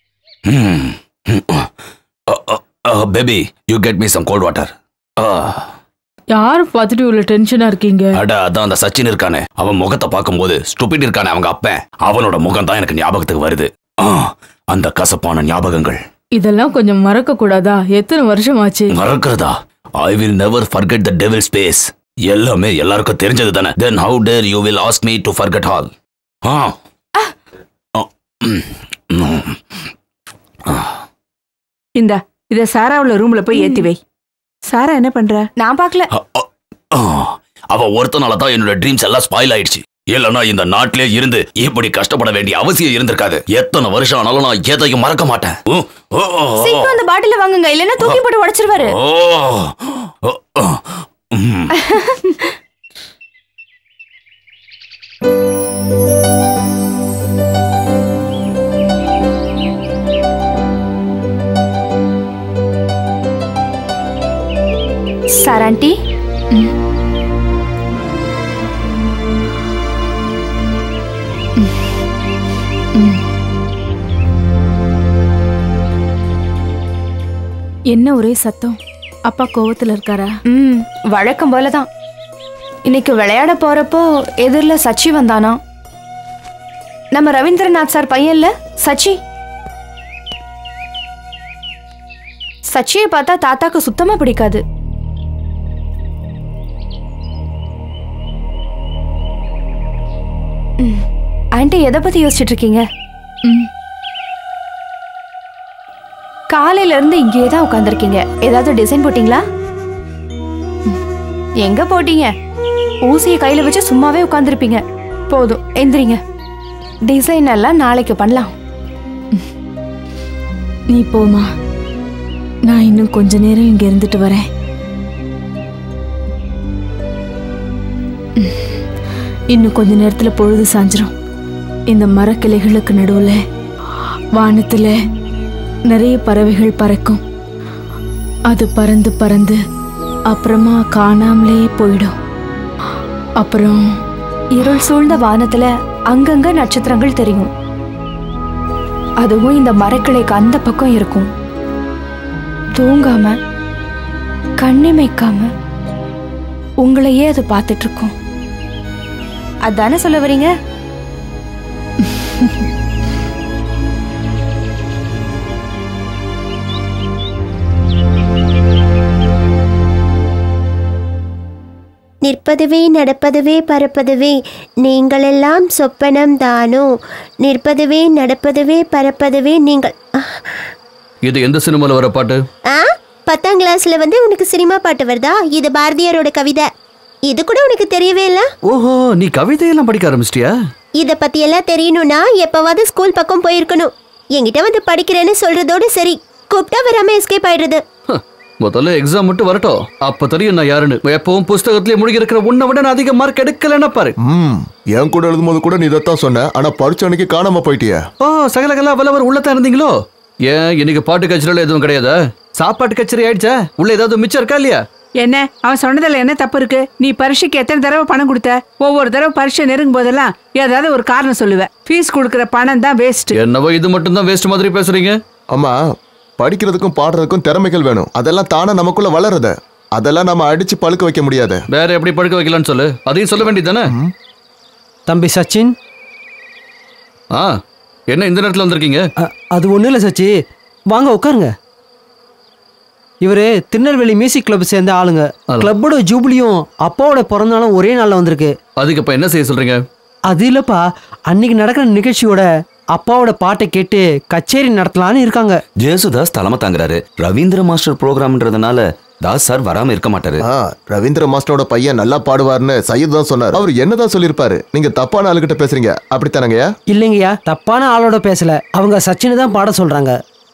Baby, you get me some cold water. யாரு பார்த்துட்டு இவ்வளவு டென்ஷனா இருக்கீங்க? அட அதான் அந்த சச்சின் இருக்கானே, அவன் முகத்தை பார்க்கும்போது ஸ்டூபிட் இருக்கானே அவங்க அப்பன், அவனோட முகம் தான் எனக்கு ஞாபகத்துக்கு வருது. அந்த கசப்பான ஞாபகங்கள். இதெல்லாம் கொஞ்சம் மறக்க கூடாதா? எத்தனை வருஷம் ஆச்சு? மறக்கிறதா? I will never forget the devil's face. எல்லாமே எல்லாருக்கும் தெரிஞ்சது தானே. Then how dare you will ask me to forget all? ஆ இந்த இத சாராவுல ரூம்ல போய் ஏத்தி வை. சாரா என்ன பண்ற? நான் பார்க்கல. அவ ஒருத்தனால தான் என்னோட ட்ரீம்ஸ் எல்லாம் ஸ்பாயில் ஆயிடுச்சு. இல்லனா இந்த நாட்டிலே இருந்து இப்படி கஷ்டப்பட வேண்டிய அவசியம் இருந்திருக்காது. எத்தனை வருஷம் ஆனாலும் நான் எதையும் மறக்க மாட்டேன். சீக்கிரம் அந்த பாட்டில வாங்குங்க, இல்லனா தூக்கி போட்டு உடைச்சிருவாரு. சாராண்டி, என்ன ஒரே சத்தம்? அப்பா கோவத்துல இருக்காரா? ம், வழக்கம் போலதான். இன்னைக்கு விளையாட போறப்போ எதிரில சச்சி வந்தானா. நம்ம ரவீந்திரநாத் சார் பையன்ல சச்சி. சச்சியை பார்த்தா தாத்தாக்கு சுத்தமா பிடிக்காது. ஆண்டி, எதை பத்தி யோசிச்சுட்டு இருக்கீங்க? காலையில இருந்து இங்கே தான் உட்காந்துருக்கீங்க. ஏதாவது டிசைன் போட்டீங்களா? எங்க போட்டீங்க? ஊசியை கையில வச்சு சும்மாவே உட்காந்துருப்பீங்க. போதும், எந்திரிங்க. டிசைன் எல்லாம் நாளைக்கு பண்ணலாம். நீ போமா, நான் இன்னும் கொஞ்ச நேரம் இங்க இருந்துட்டு வரேன். இன்னும் கொஞ்ச நேரத்துல பொழுது சாஞ்சிரும். இந்த மரக்கிளைகளுக்கு நடுவுல வானத்துல நிறைய பறவைகள் பறக்கும். அது பறந்து பறந்து அப்புறமா காணாமலே போயிடும். அப்புறம் இருள் சூழ்ந்த வானத்துல அங்கங்க நட்சத்திரங்கள் தெரியும். அதுவும் இந்த மரக்கிளைக்கு அந்த பக்கம் இருக்கும். தூங்காம கண்ணிமைக்காம உங்களையே அது பார்த்துட்டு இருக்கும். அதானே சொல்ல வரீங்க? நிற்பதுவே நடப்பதுவே பறப்பதுவே நீங்களெல்லாம் சொப்பனம் தானோ. நிற்பதுவே நடப்பதுவே பறப்பதுவே நீங்கள். இது எந்த சினிமால வர பாட்டு? ஆ, பத்தாம் கிளாஸ்ல வந்து உனக்கு சினிமா பாட்டு வருதா? இது பாரதியாரோட கவிதை. இது கூட உனக்கு தெரியவே இல்ல? ஓஹோ, நீ கவிதையெல்லாம் படிக்க ஆரம்பிச்சிட்டியா? இத பத்தி எல்லாம் தெரியணும்னா எப்பவாவது ஸ்கூல் பக்கம் போயிருக்கணும். என்கிட்ட வந்து படிக்கிறேன்னு சொல்றதோடு சரி, கூப்பிட்டா வராம எஸ்கேப் ஆயிடுறது. முதல்ல எக்ஸாம் மட்டும் வரட்டும், அப்ப தெரியும் நான் யாருன்னு. எப்பவும் புஸ்தகத்திலே முழுகி இருக்கிற உன்னை விட நான் அதிக மார்க் எடுக்கலன்னா பாரு. ம், என் கூட எழுதும்போது கூட நீ இதைத்தான் சொன்ன. ஆனா பரிச்சை அன்னைக்கு காணாம போயிட்டியா? ஓ, சகலகலா வல்லவர் உள்ளதான் இருந்தீங்களோ? ஏன் இன்னைக்கு பாட்டு கச்சேரியில எதுவும் கிடையாதா? சாப்பாட்டு கச்சேரி ஆயிடுச்சா? உள்ள ஏதாவது மிச்சம் இருக்கா இல்லையா? என்ன அவன் சொன்னதில் என்ன தப்பு இருக்கு? நீ பரீட்சைக்கு எத்தனை தடவை பணம் கொடுத்த? ஒவ்வொரு தடவை பரீட்சை நெருங்கும் போதெல்லாம் ஏதாவது ஒரு காரணம் சொல்லுவேன். ஃபீஸ் கொடுக்குற பணம் தான் வேஸ்ட். என்னவோ இது மட்டும் தான் வேஸ்ட் மாதிரி பேசுறீங்க. ஆமா, படிக்கிறதுக்கும் பாடுறதுக்கும் திறமைகள் வேணும். அதெல்லாம் தானே நமக்குள்ள வளருது. அதெல்லாம் நம்ம அடிச்சு பழுக்க வைக்க முடியாது. வேற எப்படி பழுக்க வைக்கலாம்னு சொல்லு, அதையும் சொல்ல வேண்டியதானே. தம்பி சச்சின். ஆ, என்ன இந்த நேரத்தில் வந்திருக்கீங்க? அது ஒன்றும் இல்லை சச்சி, வாங்க உட்காருங்க. இவரு திருநெல்வேலி மியூசிக் கிளப் சேர்ந்த ஆளுங்க. கிளப்போட ஜூபிலியும் அப்பாவோட பிறந்தாலும் ஒரே நாளில் வந்திருக்கு. அதுக்கு இப்போ என்ன செய்ய சொல்றீங்க? அது இல்லப்பா, அன்னைக்கு நடக்கிற நிகழ்ச்சியோட அப்பாவோட பாட்டை கேட்டு கச்சேரி நடத்தலான்னு இருக்காங்க. ஜேசுதாஸ் தலைமை தாங்குறாரு. ரவீந்திர மாஸ்டர் ப்ரோக்ராம்ன்றதுனால தாஸ் சார் வராம இருக்க மாட்டாரு. ரவீந்திர மாஸ்டரோட பையன் நல்லா பாடுவார்னு சையத் தான் சொன்னார். அவர் என்னதான் சொல்லியிருப்பாரு? நீங்க தப்பான ஆளுகிட்ட பேசுறீங்க, அப்படித்தானங்கய்யா? இல்லைங்கய்யா, தப்பான ஆளோட பேசல. அவங்க சச்சினை தான் பாட சொல்றாங்க.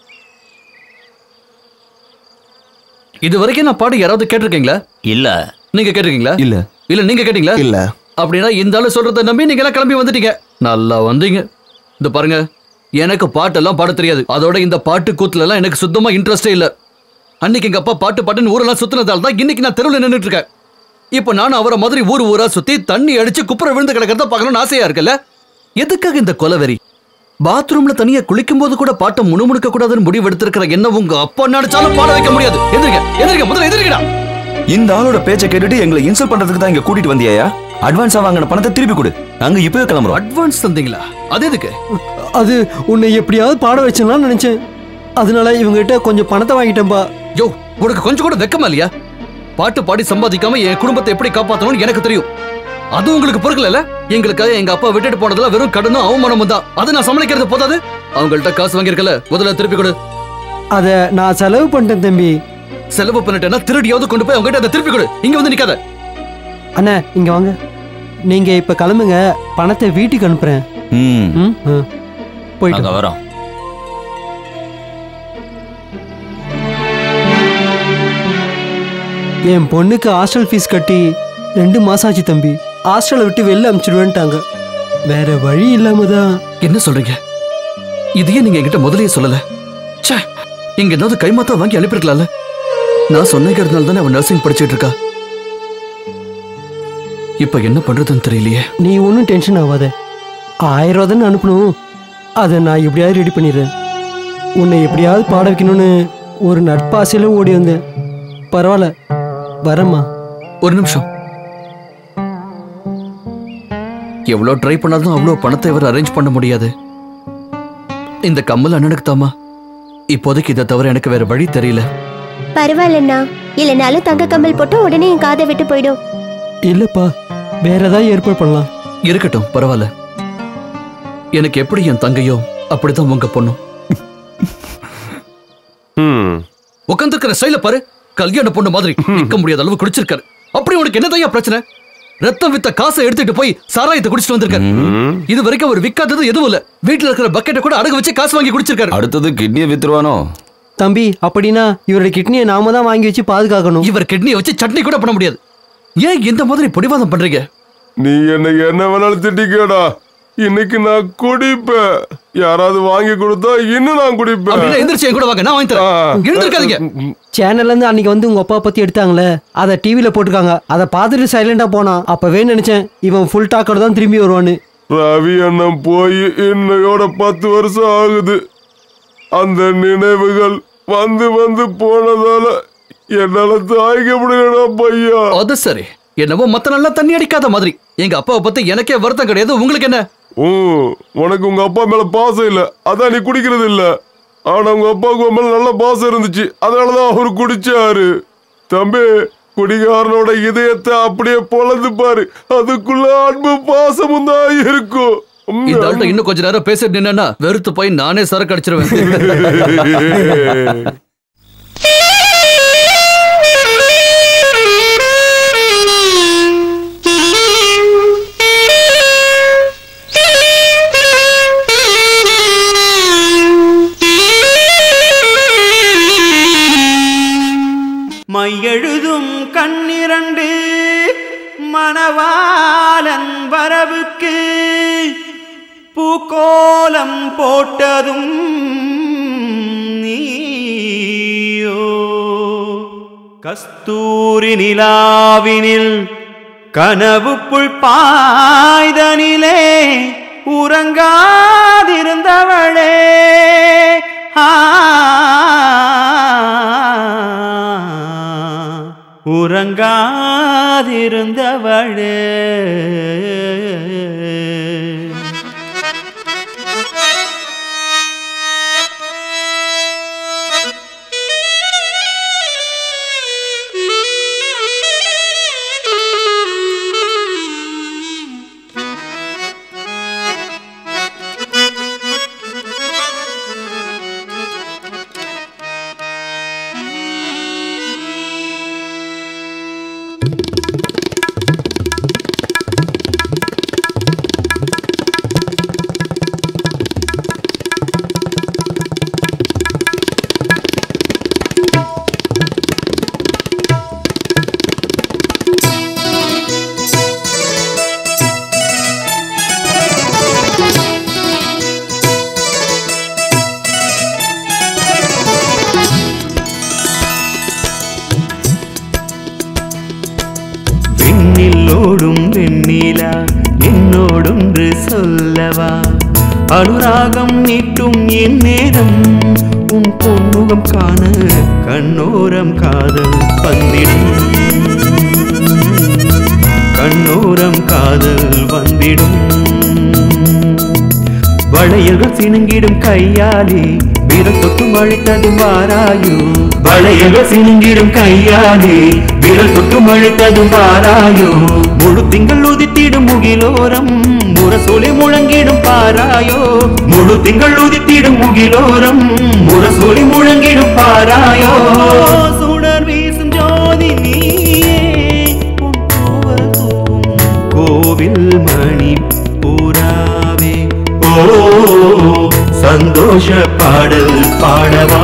இது வரைக்கும் நான் பாடு யாராவது கேட்டிருக்கீங்களா? இல்ல. நீங்க கேட்டிருக்கீங்களா? இல்ல. இல்ல நீங்க கேட்டீங்களா? இல்ல. அப்படின்னா இந்த ஆளு சொல்றத நம்பி நீங்க எல்லாம் கிளம்பி வந்துட்டீங்க. நல்லா வந்தீங்க. இந்த பாருங்க, எனக்கு பாட்டெல்லாம் பாட தெரியாது. அதோட இந்த பாட்டு கூத்துல எல்லாம் எனக்கு சுத்தமா இன்ட்ரெஸ்டே இல்ல. அன்னைக்கு எங்க அப்பா பாட்டு பாட்டுன்னு ஊரெல்லாம் சுத்தினதால தான் இன்னைக்கு நான் தெருவில் நின்றுட்டு இருக்கேன். இப்ப நானும் அவரை மாதிரி ஊர் ஊரா சுத்தி தண்ணி அடிச்சு குப்புற விழுந்து கிடக்கிறத பார்க்கணும்னு ஆசையா இருக்குல்ல. எதுக்காக இந்த கொலவெறி? பாத்ரூம்ல தனியா குளிக்கும் போது கூட பாட்டை முணுமுணுக்க கூடாதுன்னு முடிவு எடுத்திருக்கிற என்ன உங்க அப்பா நினைச்சாலும் பாட வைக்க முடியாது. எதிர்க்க எதிர்க்க முதல்ல எதிர்க்கடா. இந்த ஆளோட பேச்சை கேட்டுட்டு எங்களை இன்சல்ட் பண்றதுக்கு தான் இங்க கூட்டிட்டு வந்தியா? அட்வான்ஸா வாங்கின பணத்தை திருப்பி கொடு, நாங்க இப்பவே கிளம்புறோம். அட்வான்ஸ் தந்தீங்களா? அது எதுக்கு? அது உன்னை எப்படியாவது பாட வச்சிடலாம்னு நினைச்சேன். அதனால இவங்ககிட்ட கொஞ்சம் பணத்தை வாங்கிட்டேன்பா. யோ, உனக்கு கொஞ்சம் கூட வெக்கமா இல்லையா? பாட்டு பாடி சம்பாதிக்காம என் குடும்பத்தை எப்படி காப்பாத்தணும்னு எனக்கு தெரியும். அது உங்களுக்கு பொறுக்கல. எங்களுக்காக எங்க அப்பா விட்டுட்டு போனதுல வெறும் கடனும் அவமானமும் தான். அதை நான் சமாளிக்கிறது போதாது? அவங்கள்ட்ட காசு வாங்கியிருக்கல, முதல்ல திருப்பி கொடு. அத நான் செலவு பண்ணிட்டேன் தம்பி. செலவு பண்ணிட்டேன்னா திருடியாவது கொண்டு போய் அவங்ககிட்ட அதை திருப்பி கொடு. இங்க வந்து நிக்காத. அண்ணா இங்க வாங்க. நீங்க இப்ப கிளம்புங்க, பணத்தை வீட்டுக்கு அனுப்புறேன். போயிட்டு வரோம். என் பொண்ணுக்கு ஹாஸ்டல் ஃபீஸ் கட்டி ரெண்டு மாசம் ஆச்சு தம்பி. ஹாஸ்டலை விட்டு வெளில அனுப்பிச்சிடுவேன்ட்டாங்க. வேற வழி இல்லாம தான். என்ன சொல்றீங்க? இதையே நீங்க என்கிட்ட முதலையே சொல்லல. ச்சே, இங்க ஏதாவது கைமாத்தா வாங்கி அனுப்பிருக்கலாம்ல. நான் சொன்னதுனால தானே அவன் நர்சிங் படிச்சுட்டு இருக்கா. இப்ப என்ன பண்றதுன்னு தெரியலையே. நீ ஒன்றும் டென்ஷன் ஆகாத. ஆயிரம் ரூபா தானே அனுப்பணும், அதை நான் எப்படியாவது ரெடி பண்ணிடுறேன். உன்னை எப்படியாவது பாட வைக்கணும்னு ஒரு நட்பாசையில ஓடி வந்தேன். பரவாயில்ல, வரமா. ஒரு நிமிஷம். எவ்வளவு ட்ரை பண்ணாலும் அவ்வளவு பணத்தை இவர் அரேஞ்ச் பண்ண முடியாது. இந்த கம்மல் அண்ணனுக்கு தாமா. இப்போதைக்கு இதை தவிர எனக்கு வேற வழி தெரியல. பரவாயில்லண்ணா, இல்லைனாலும் தங்க கம்மல் போட்டு உடனே என் காதை விட்டு போயிடும். இல்லப்பா, வேற ஏதாவது ஏற்பாடு பண்ணலாம். இருக்கட்டும், பரவாயில்ல. எனக்கு எப்படி என் தங்கையோ அப்படிதான் உங்க பொண்ணும். உட்காந்துருக்கிற ஸ்டைல பாரு, கல்யாண பொண்ணு மாதிரி. நிக்க முடியாத அளவு குடிச்சிருக்காரு. அப்படி உனக்கு என்ன தையா பிரச்சனை? ரத்தம் வித்த காசை எடுத்துட்டு போய் சாராயத்தை குடிச்சிட்டு வந்திருக்காரு. இது வரைக்கும் அவர் விக்காதது எதுவும் இல்ல. வீட்டுல இருக்கிற பக்கெட்டை கூட அடகு வச்சு காசு வாங்கி குடிச்சிருக்காரு. அடுத்தது கிட்னியை வித்துருவானோ? தம்பி, அப்படின்னா இவரோட கிட்னியை நாம தான் வாங்கி வச்சு பாதுகாக்கணும். இவர் கிட்னியை வச்சு சட்னி கூட பண்ண முடியாது. ஏன் இந்த மாதிரி பிடிவாதம் பண்றீங்க? நீ என்ன என்ன வேணாலும் திட்டிக்கடா. இன்னைக்கு நான் குடிப்பேன். யாராவது வாங்கி கொடுத்தா இன்னும் நான் குடிப்பேன். எந்திரிச்சு கூட வாங்க, நான் வாங்கி தரேன். எழுந்திருக்காதீங்க. சேனல்ல இருந்து அன்னைக்கு வந்து உங்க அப்பா பத்தி எடுத்தாங்களே, அதை டிவில போட்டுருக்காங்க. அதை பார்த்துட்டு சைலண்டா போனான். அப்பவே நினைச்சேன் இவன் ஃபுல் டாக்கர் தான் திரும்பி வருவான்னு. ரவி அண்ணன் போய் இன்னையோட பத்து வருஷம் ஆகுது. அந்த நினைவுகள் வந்து வந்து போனதால என்னால தாய்க்க முடியலடா பையா. அது சரி, என்னவோ மத்த நல்லா தண்ணி அடிக்காத மாதிரி. எங்க அப்பாவை பத்தி எனக்கே வருத்தம் கிடையாது. உங்களுக்கு என்ன? உனக்கு உங்க அப்பா மேல பாசம் இல்ல, அதான் நீ குடிக்கிறது இல்ல. ஆனா உங்க அப்பாவுக்கு மேல நல்ல பாசம் இருந்துச்சு, அதனாலதான் அவரு குடிச்சாரு. தம்பி, குடிகாரனோட இதயத்தை அப்படியே பொழந்து பாரு, அதுக்குள்ள அன்பு பாசமும் தான் இருக்கும். இந்த ஆள்கிட்ட இன்னும் கொஞ்ச நேரம் பேசிட்டு நின்னா வெறுத்து போய் நானே சரக்கு அடிச்சிருவேன். மையெழுதும் கண்ணிரண்டு மணவாளன் வரவுக்கு பூக்கோலம் போட்டதும் நீயோ. கஸ்தூரி நிலாவினில் கனவுக்குள் பாய்தனிலே உறங்காதிருந்தவளே. ஆ உறங்காதிருந்தவளே. சொல்லவா அனுராகம் நீட்டும் என் நேரம் உன் பொன்முகம் காண கண்ணோரம் காதல் வந்திடும் கண்ணோரம் காதல் வந்திடும் வளையல்கள் சினுங்கிடும் கையாலே விரல் தொட்டு அழைத்ததும் வாராயோ வளையல்கள் சினுங்கிடும் கையாலே விரல் தொட்டு அழைத்ததும் வாராயோ முழு திங்கள் உதித்திடும் முகிலோரம் முரசொலி முழங்கிடும் பாராயோ முழு திங்கள் உதித்திடும் முகிலோரம் முரசொலி முழங்கிடும் பாராயோ சுடர் வீசும் ஜோதி நீயே கோவில் மணி பூராவே ஓ சந்தோஷ பாடல் பாடவா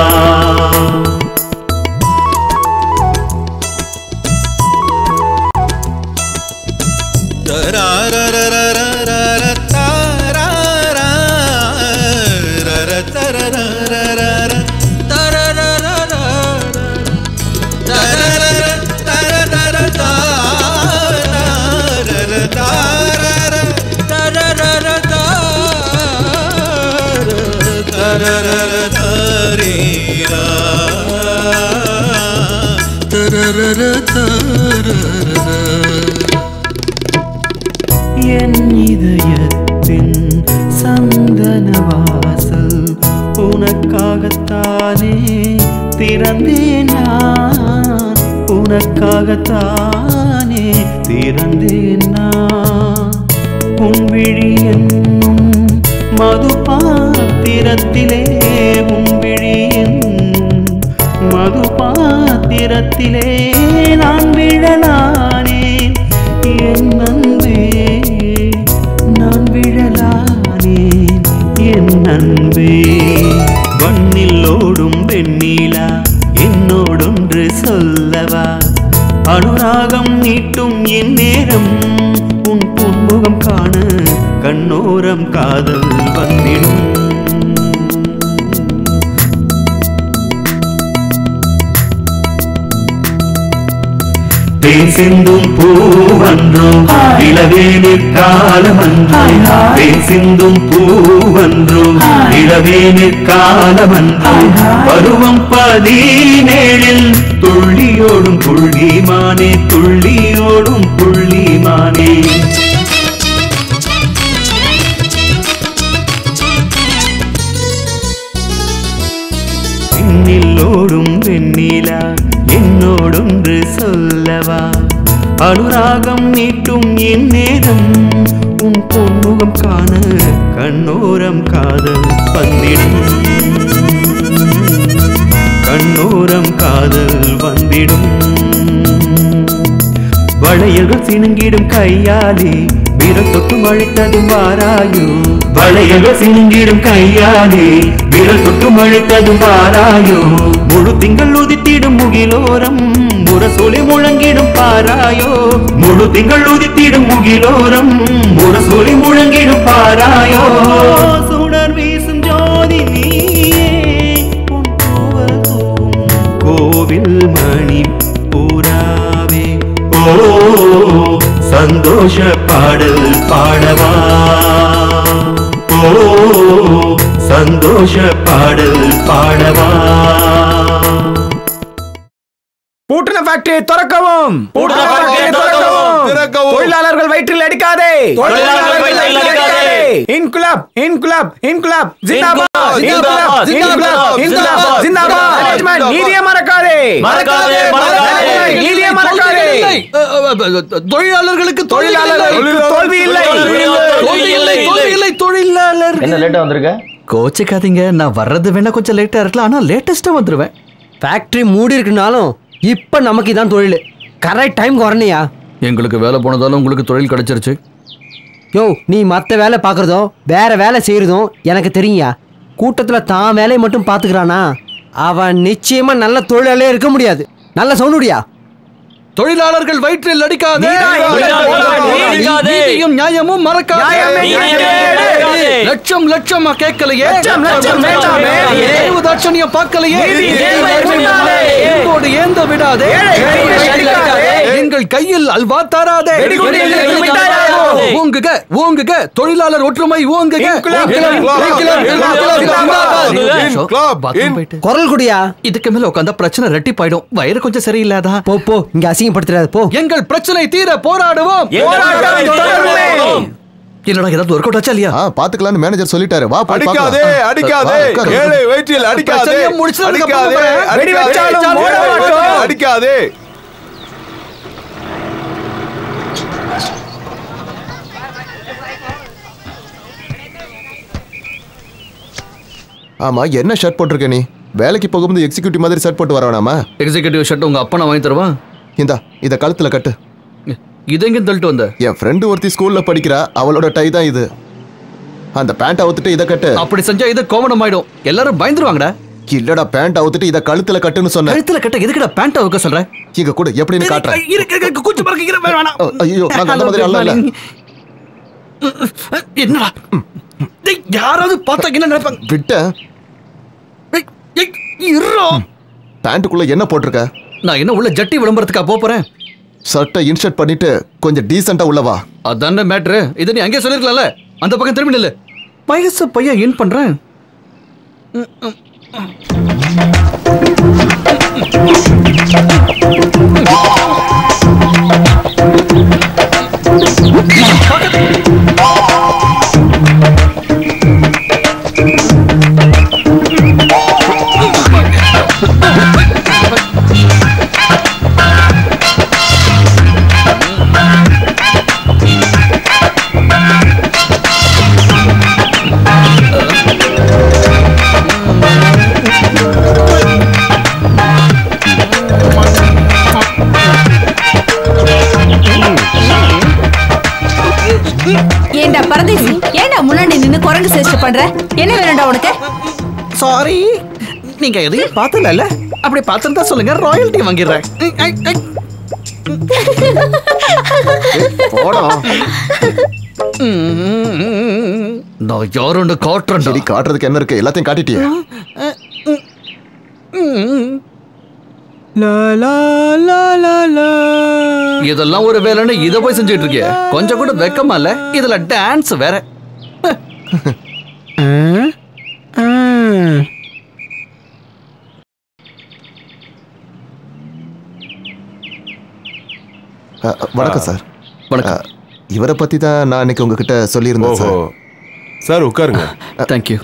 என் இதயத்தின் சந்தன வாசல் உனக்காகத்தானே திறந்தேன் நான் உனக்காகத்தானே திறந்தேன் நான் உன் விழி என்னும் மது பாத்திரத்திலே உன் விழி என்னும் மது பாத்திரத்திலே நான் விழலானேன் என் அன்பே நான் விழலானேன் என் அன்பே வண்ணில் ஓடும் வெண்ணிலா என்னோடொன்று சொல்லவா அனுராகம் நீட்டும் என் நேரம் உன் பொன்முகம் காண கண்ணோரம் காதல் வந்திடும் தேன் சிந்தும் பூவன்றோ இளவேனிற் காலமன்றோ தேன் சிந்தும் பூவன்றோ இளவேனிற் காலமன்றோ பருவம் பதினேழில் துள்ளியோடும் புள்ளிமானே துள்ளியோடும் புள்ளிமானே விண்ணிலோடும் வெண்ணிலா என்னோடொன்று சொல்லவா அனுராகம் நீட்டும் என் நேரம் உன் பொன்முகம் காண கண்ணோரம் காதல் வந்திடும் கண்ணோரம் காதல் வந்திடும் வளையல்கள் சினுங்கிடும் கையாலே விரல் தொட்டு அழைத்ததும் வாராயோ வளையல்கள் சினுங்கிடும் கையாலே விரல் தொட்டு அழைத்ததும் வாராயோ முழு திங்கள் உதித்திடும் முகிலோரம் முரசொலி முழங்கிடும் பாராயோ முழு திங்கள் உதித்திடும் முகிலோரம் முரசொலி முழங்கிடும் பாராயோ சுடர் வீசும் ஜோதி நீயே கோவில் மணி பூராவே ஓ சந்தோஷ பாடல் பாடவா ஓ சந்தோஷ பாடல் பாடவா பூட்டின ஃபேக்டரி திறக்கவும் பூட்டின ஃபேக்டரி திறக்கவும் திறக்கவும் தொழிலாளர்கள் வயிற்றில் அடிக்காதே தொழிலாளர்கள் வயிற்றில் அடிக்காதே இன்குலாப் இன்குலாப் இன்குலாப் ஜிந்தாபாத் ஜிந்தாபாத் ஜிந்தாபாத் ஜிந்தாபாத் ஜிந்தாபாத் மேனேஜ்மென்ட் நீதியை மறக்காதே மறக்காதே மறக்காதே நீதியை மறக்காதே தொழிலாளர்களுக்கு தொழிலாளர்களுக்கு தோல்வி இல்லை தோல்வி இல்லை தோல்வி இல்லை தொழிலாளர் என்ன லேட்டா வந்திருக்க? கோச்சிக்காதீங்க, நான் வர்றது வேணா கொஞ்சம் லேட்டா இருக்கலாம், ஆனா லேட்டஸ்டா வந்துருவேன். ஃபேக்டரி மூடி இருக்குனாலும் இப்ப நமக்கு இதான் தொழில். கரெக்ட் டைம்க்கு வரணையா? எங்களுக்கு வேலை போனதாலும் உங்களுக்கு தொழில் கிடைச்சிருச்சு. யோ, நீ மற்ற வேலை பார்க்குறதும் வேற வேலை செய்யறதும் எனக்கு தெரியுயா. கூட்டத்தில் தான் வேலையை மட்டும் பார்த்துக்கிறானா அவன் நிச்சயமா நல்ல தொழிலாளே இருக்க முடியாது. நல்ல சவுண்டுடியா. தொழிலாளர்கள் வயிற்றில் அடிக்காதே, நீதியும் நியாயமும் மறக்காதே, லட்சம் லட்சமா கேட்கலையே, தாட்சணியம் பார்க்கலையே, ஏந்த விடாதே, எங்கள் கையில் அல்வா தாராதே, ஓங்குக ஓங்குக தொழிலாளர் ஒற்றுமை ஓங்குக. குரல் குடியா. இதுக்கு மேல உட்கார்ந்தா பிரச்சனை ரெட்டிப்பாயிடும். வயிறு கொஞ்சம் சரியில்லாதா? போ போ, இங்க அசிங்கப்படுத்துறாது போ. எங்கள் பிரச்சனை தீர போராடுவோம். என்னடா ஏதாவது ஒர்க் அவுட் ஆச்சா இல்லையா? பாத்துக்கலாம்னு மேனேஜர் சொல்லிட்டாரு. வா போய் அடிக்காதே பார்க்கலாம். அடிக்காதே ஏழை வயிற்றில் அடிக்காதே அடிக்காதே அடிக்காதே. ஆமா, என்ன ஷர்ட் போட்டிருக்க நீ? வேலைக்கு போகும்போது எக்ஸிக்யூட்டிவ் மாதிரி ஷர்ட் போட்டு வரவேணாமா? எக்ஸிக்யூட்டிவ் ஷர்ட் உங்க அப்பா நான் வாங்கி தருவான். இந்தா இத கழுத்துல கட்டு. இது எங்க தள்ளிட்டு வந்த? என் ஃப்ரெண்டு ஒருத்தி ஸ்கூல்ல படிக்கிறா, அவளோட டை தான் இது. அந்த பேண்ட் அவுத்துட்டு இத கட்டு. அப்படி செஞ்சா இது கோவணம் ஆயிடும், எல்லாரும் பயந்துருவாங்கடா. இல்லடா, பேண்ட் அவுத்துட்டு இத கழுத்துல கட்டுன்னு சொன்னேன். கழுத்துல கட்ட எதுக்குடா பேண்ட் அவுக்க சொல்ற? இங்க கூட எப்படின்னு காட்றேன். இருக்கு கூச்சு பறக்கிற வேணாம். ஐயோ, நான் அந்த மாதிரி அல்ல. என்னடா டேய், யாராவது பார்த்தா என்ன நினைப்பாங்க? விட்ட பேண்ட்டுக்குள்ள என்ன போட்டிருக்க? நான் என்ன உள்ள ஜட்டி விளம்பரத்துக்கா போறேன்? ஷர்ட்டை இன்ஷர்ட் பண்ணிட்டு கொஞ்சம் டீசெண்டா உள்ளவா. அதான மேட்ரு. இதை நீ அங்கே சொல்லிருக்கலாம்ல. அந்த பக்கம் திரும்பி நில்லு. வயசு பையன் இன் பண்றேன். ஏண்டா பரதேசி, ஏண்டா முன்னாடி நின்னு குரங்கு சேஷ்ட பண்ற? என்ன வேணும்டா உனக்கு? சாரி, நீங்க எதையும் பார்த்தல. அப்படி பார்த்துருந்தா சொல்லுங்க, ராயல்டி வாங்கிடுறேன். நான் யாருன்னு காட்டுறேன். சரி, காட்டுறதுக்கு என்ன இருக்கு? எல்லாத்தையும் காட்டிட்டியா? இதெல்லாம் ஒரு வேலைன்னு இத போய் செஞ்சுட்டு இருக்கிய. கொஞ்சம் கூட வெக்கமா இல்ல? இதுல டான்ஸ் வேற. வணக்கம் சார். வணக்கம். இவரை பத்தி தான் நான் இன்னைக்கு உங்ககிட்ட சொல்லியிருந்தேன் சார். சார் உட்காருங்க. தேங்க்யூ.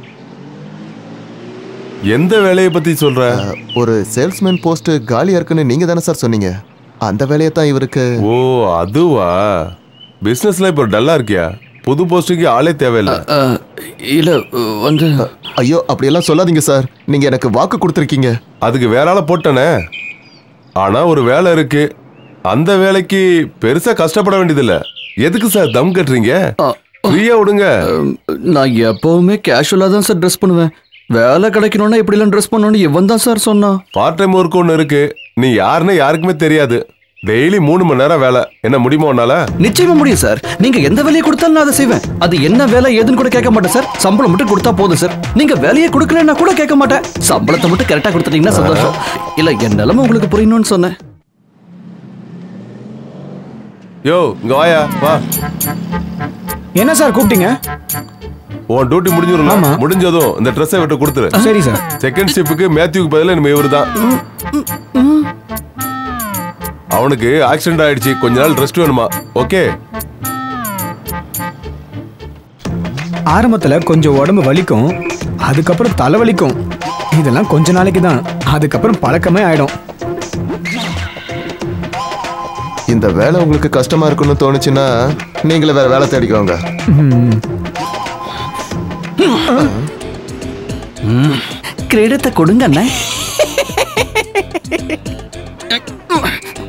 எந்த வேலையை பத்தி சொல்ற? ஒரு சேல்ஸ்மேன் போஸ்ட் காலியா இருக்குன்னு நீங்க தானே சார் சொன்னீங்க? அந்த வேலையை தான் இவருக்கு. ஓ அதுவா? பிசினஸ்ல இப்போ டல்லா இருக்கியா? புது போஸ்டுக்கு ஆளே தேவையில்லை. இல்ல வந்து ஐயோ அப்படியெல்லாம் சொல்லாதீங்க சார். நீங்க எனக்கு வாக்கு கொடுத்துருக்கீங்க. அதுக்கு வேற ஆளை போட்டனே. ஆனா ஒரு வேலை இருக்கு. அந்த வேலைக்கு பெருசா கஷ்டப்பட வேண்டியதில்ல. எதுக்கு சார் தம் கட்டுறீங்க? ஃப்ரீயா விடுங்க. நான் எப்பவுமே கேஷுவலா தான் சார் ட்ரெஸ் பண்ணுவேன். வேலை கிடைக்கணும்னா இப்படி எல்லாம் ட்ரெஸ் பண்ணணும்னு இவன் தான் சார் சொன்னான். பார்ட் டைம் ஒர்க் ஒன்று இருக்கு. நீ யாருன்னு யாருக்குமே தெரியாது. டெய்லி மூணு மணி நேரம் வேலை. என்ன முடியுமா உன்னால? நிச்சயமா முடியும் சார். நீங்க எந்த வேலையை கொடுத்தாலும் நான் அதை செய்வேன். அது என்ன வேலை ஏதுன்னு கூட கேட்க மாட்டேன் சார். சம்பளம் மட்டும் கொடுத்தா போதும் சார். நீங்க வேலையை கொடுக்கலன்னா கூட கேட்க மாட்டேன். சம்பளத்தை மட்டும் கரெக்டா கொடுத்துட்டீங்கன்னா சந்தோஷம். இல்ல என் நிலைமை உங்களுக்கு புரியணும்னு சொன்னேன். யோ இங்க வாயா வா. என்ன சார் கூப்பிட்டீங்க? உன் டியூட்டி முடிஞ்சிடும். முடிஞ்சதும் இந்த ட்ரெஸ்ஸை விட்டு கொடுத்துரு. சரி சார். செகண்ட் ஷிப்புக்கு மேத்யூக்கு பதிலா நம்ம இவரு தான். அவனுக்கு ஆக்சிடென்ட் ஆயிடுச்சு. கொஞ்ச நாள் ரெஸ்ட் வேணுமா? ஓகே. ஆரம்பத்துல கொஞ்சம் உடம்பு வலிக்கும், அதுக்கப்புறம் தலை வலிக்கும். இதெல்லாம் கொஞ்ச நாளைக்கு தான், அதுக்கப்புறம் பழக்கமே ஆயிடும். இந்த வேலை உங்களுக்கு கஷ்டமா இருக்குன்னு தோணுச்சுன்னா நீங்களே வேற வேலை தேடிக்கோங்க. கிரீடத்தை கொடுங்க அண்ணா.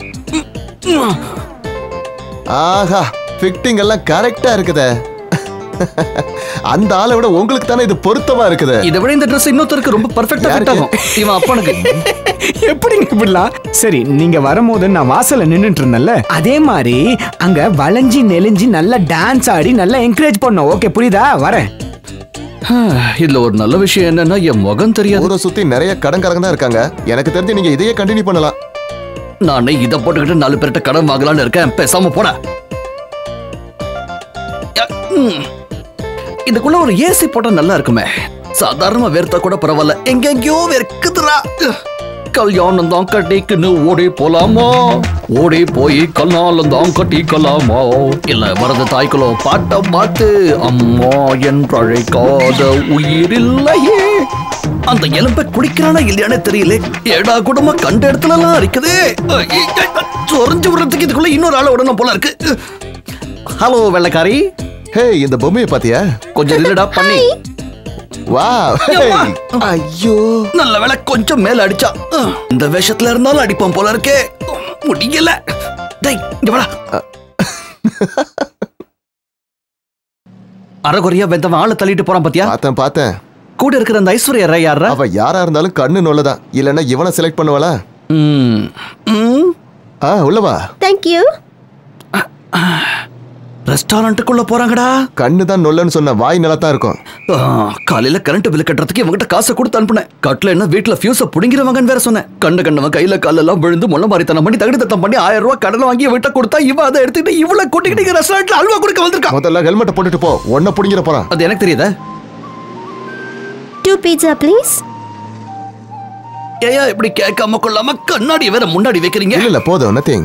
ஆஹா, ஃபிட்டிங் எல்லாம் கரெக்டா இருக்குதே. அந்த ஆளை விட உங்களுக்கு தானே இது பொருத்தமா இருக்குது. இதை விட இந்த ட்ரெஸ் இன்னொருத்தருக்கு ரொம்ப பர்ஃபெக்ட்டா ஃபிட் ஆகும். இவன் அப்பனுக்கு. எப்படிங்க இப்படிலாம்? சரி, நீங்க வரும்போது நான் வாசல்ல நின்னுட்டு இருந்தேன்ல, அதே மாதிரி அங்க வளைஞ்சி நெளிஞ்சி நல்லா டான்ஸ் ஆடி நல்லா என்கரேஜ் பண்ணோம். ஓகே, புரியுதா? வரேன். இதுல ஒரு நல்ல விஷயம் என்னன்னா என் முகம் தெரியாது. ஊரை சுத்தி நிறைய கடன்காரங்க தான் இருக்காங்க. எனக்கு தெரிஞ்சு நீங்க இதையே கண்டினியூ பண்ணலாம். நானே இதை போட்டுக்கிட்டு நாலு பேர்கிட்ட கடன் வாங்கலாம்னு இருக்கேன். பேசாம போட. இதுக்குள்ள ஒரு ஏசி போட்டா நல்லா இருக்குமே. சாதாரணமா வேர்த்தா கூட பரவாயில்ல. எங்கெங்கயோ வேர்க்குதுடா. கல்யாணம் தான் கட்டிக்குன்னு ஓடி போலாமா, ஓடி போய் கல்யாணம் தான் கட்டிக்கலாமா, இல்ல வரது தாய்க்குள்ளோ பாட்ட மாத்து அம்மா என்றழைக்காத உயிரில்லையே. அந்த எலும்பை குடிக்கிறானா இல்லையானே தெரியல. ஏடா கூடமா கண்ட இடத்துல எல்லாம் இருக்குது. சொரிஞ்சு விடுறதுக்கு இதுக்குள்ள இன்னொரு ஆளை உடனே போல இருக்கு. ஹலோ வெள்ளக்காரி. ஹே, இந்த பொம்மையை பாத்தியா? கொஞ்சம் இல்லடா பண்ணி. வாவ். ஐயோ, நல்ல வேளை கொஞ்சம் மேல அடிச்சா. இந்த வேஷத்துல இருந்தாலும் அடிப்பான் போல இருக்கே. முடியல. டேய், இங்க வாடா. அரகுறையா வெந்தவன் ஆளை தள்ளிட்டு போறான் பாத்தியா? பார்த்தேன் பார்த்தேன். கூட இருக்கிற அந்த ஐஸ்வர்யா ராய் யாரா? அவ யாரா இருந்தாலும் கண்ணு நொல்லதான். இல்லன்னா இவனை செலக்ட் பண்ணுவாளா? ம். ம். ஆ, உள்ளவா. Thank you. ரெஸ்டாரண்ட்டுக்குள்ள போறாங்கடா. கண்ணு தான் நொல்லன்னு சொன்ன, வாய் நல்லா தான் இருக்கும். காலையில கரண்ட் பில் கட்டுறதுக்கு இவங்கிட்ட காசை கொடுத்து அனுப்புனேன். கட்டல என்ன வீட்டுல ஃபியூஸ புடிங்கிறவங்கன்னு வேற சொன்னேன். கண்ட கண்டவன் கையில காலெல்லாம் விழுந்து முள்ள மாதிரி தனம் பண்ணி தகுதி தத்தம் பண்ணி ஆயிரம் ரூபாய் கடன் வாங்கி வீட்டை கொடுத்தா இவ அதை எடுத்துட்டு இவ்வளவு கூட்டிக்கிட்டு ரெஸ்டாரண்ட்ல அல்வா கொடுக்க வந்திருக்கா. முதல்ல ஹெல்மெட்டை போட்டுட்டு போ, ஒன்ன புடிங்கிற போறான். அது எனக்கு தெரியுதா? Two pizza please. ஏயா இப்படி கேட்காம கொள்ளாம கண்ணாடி வேற முன்னாடி வைக்கிறீங்க? இல்ல இல்ல போதும், நதிங்.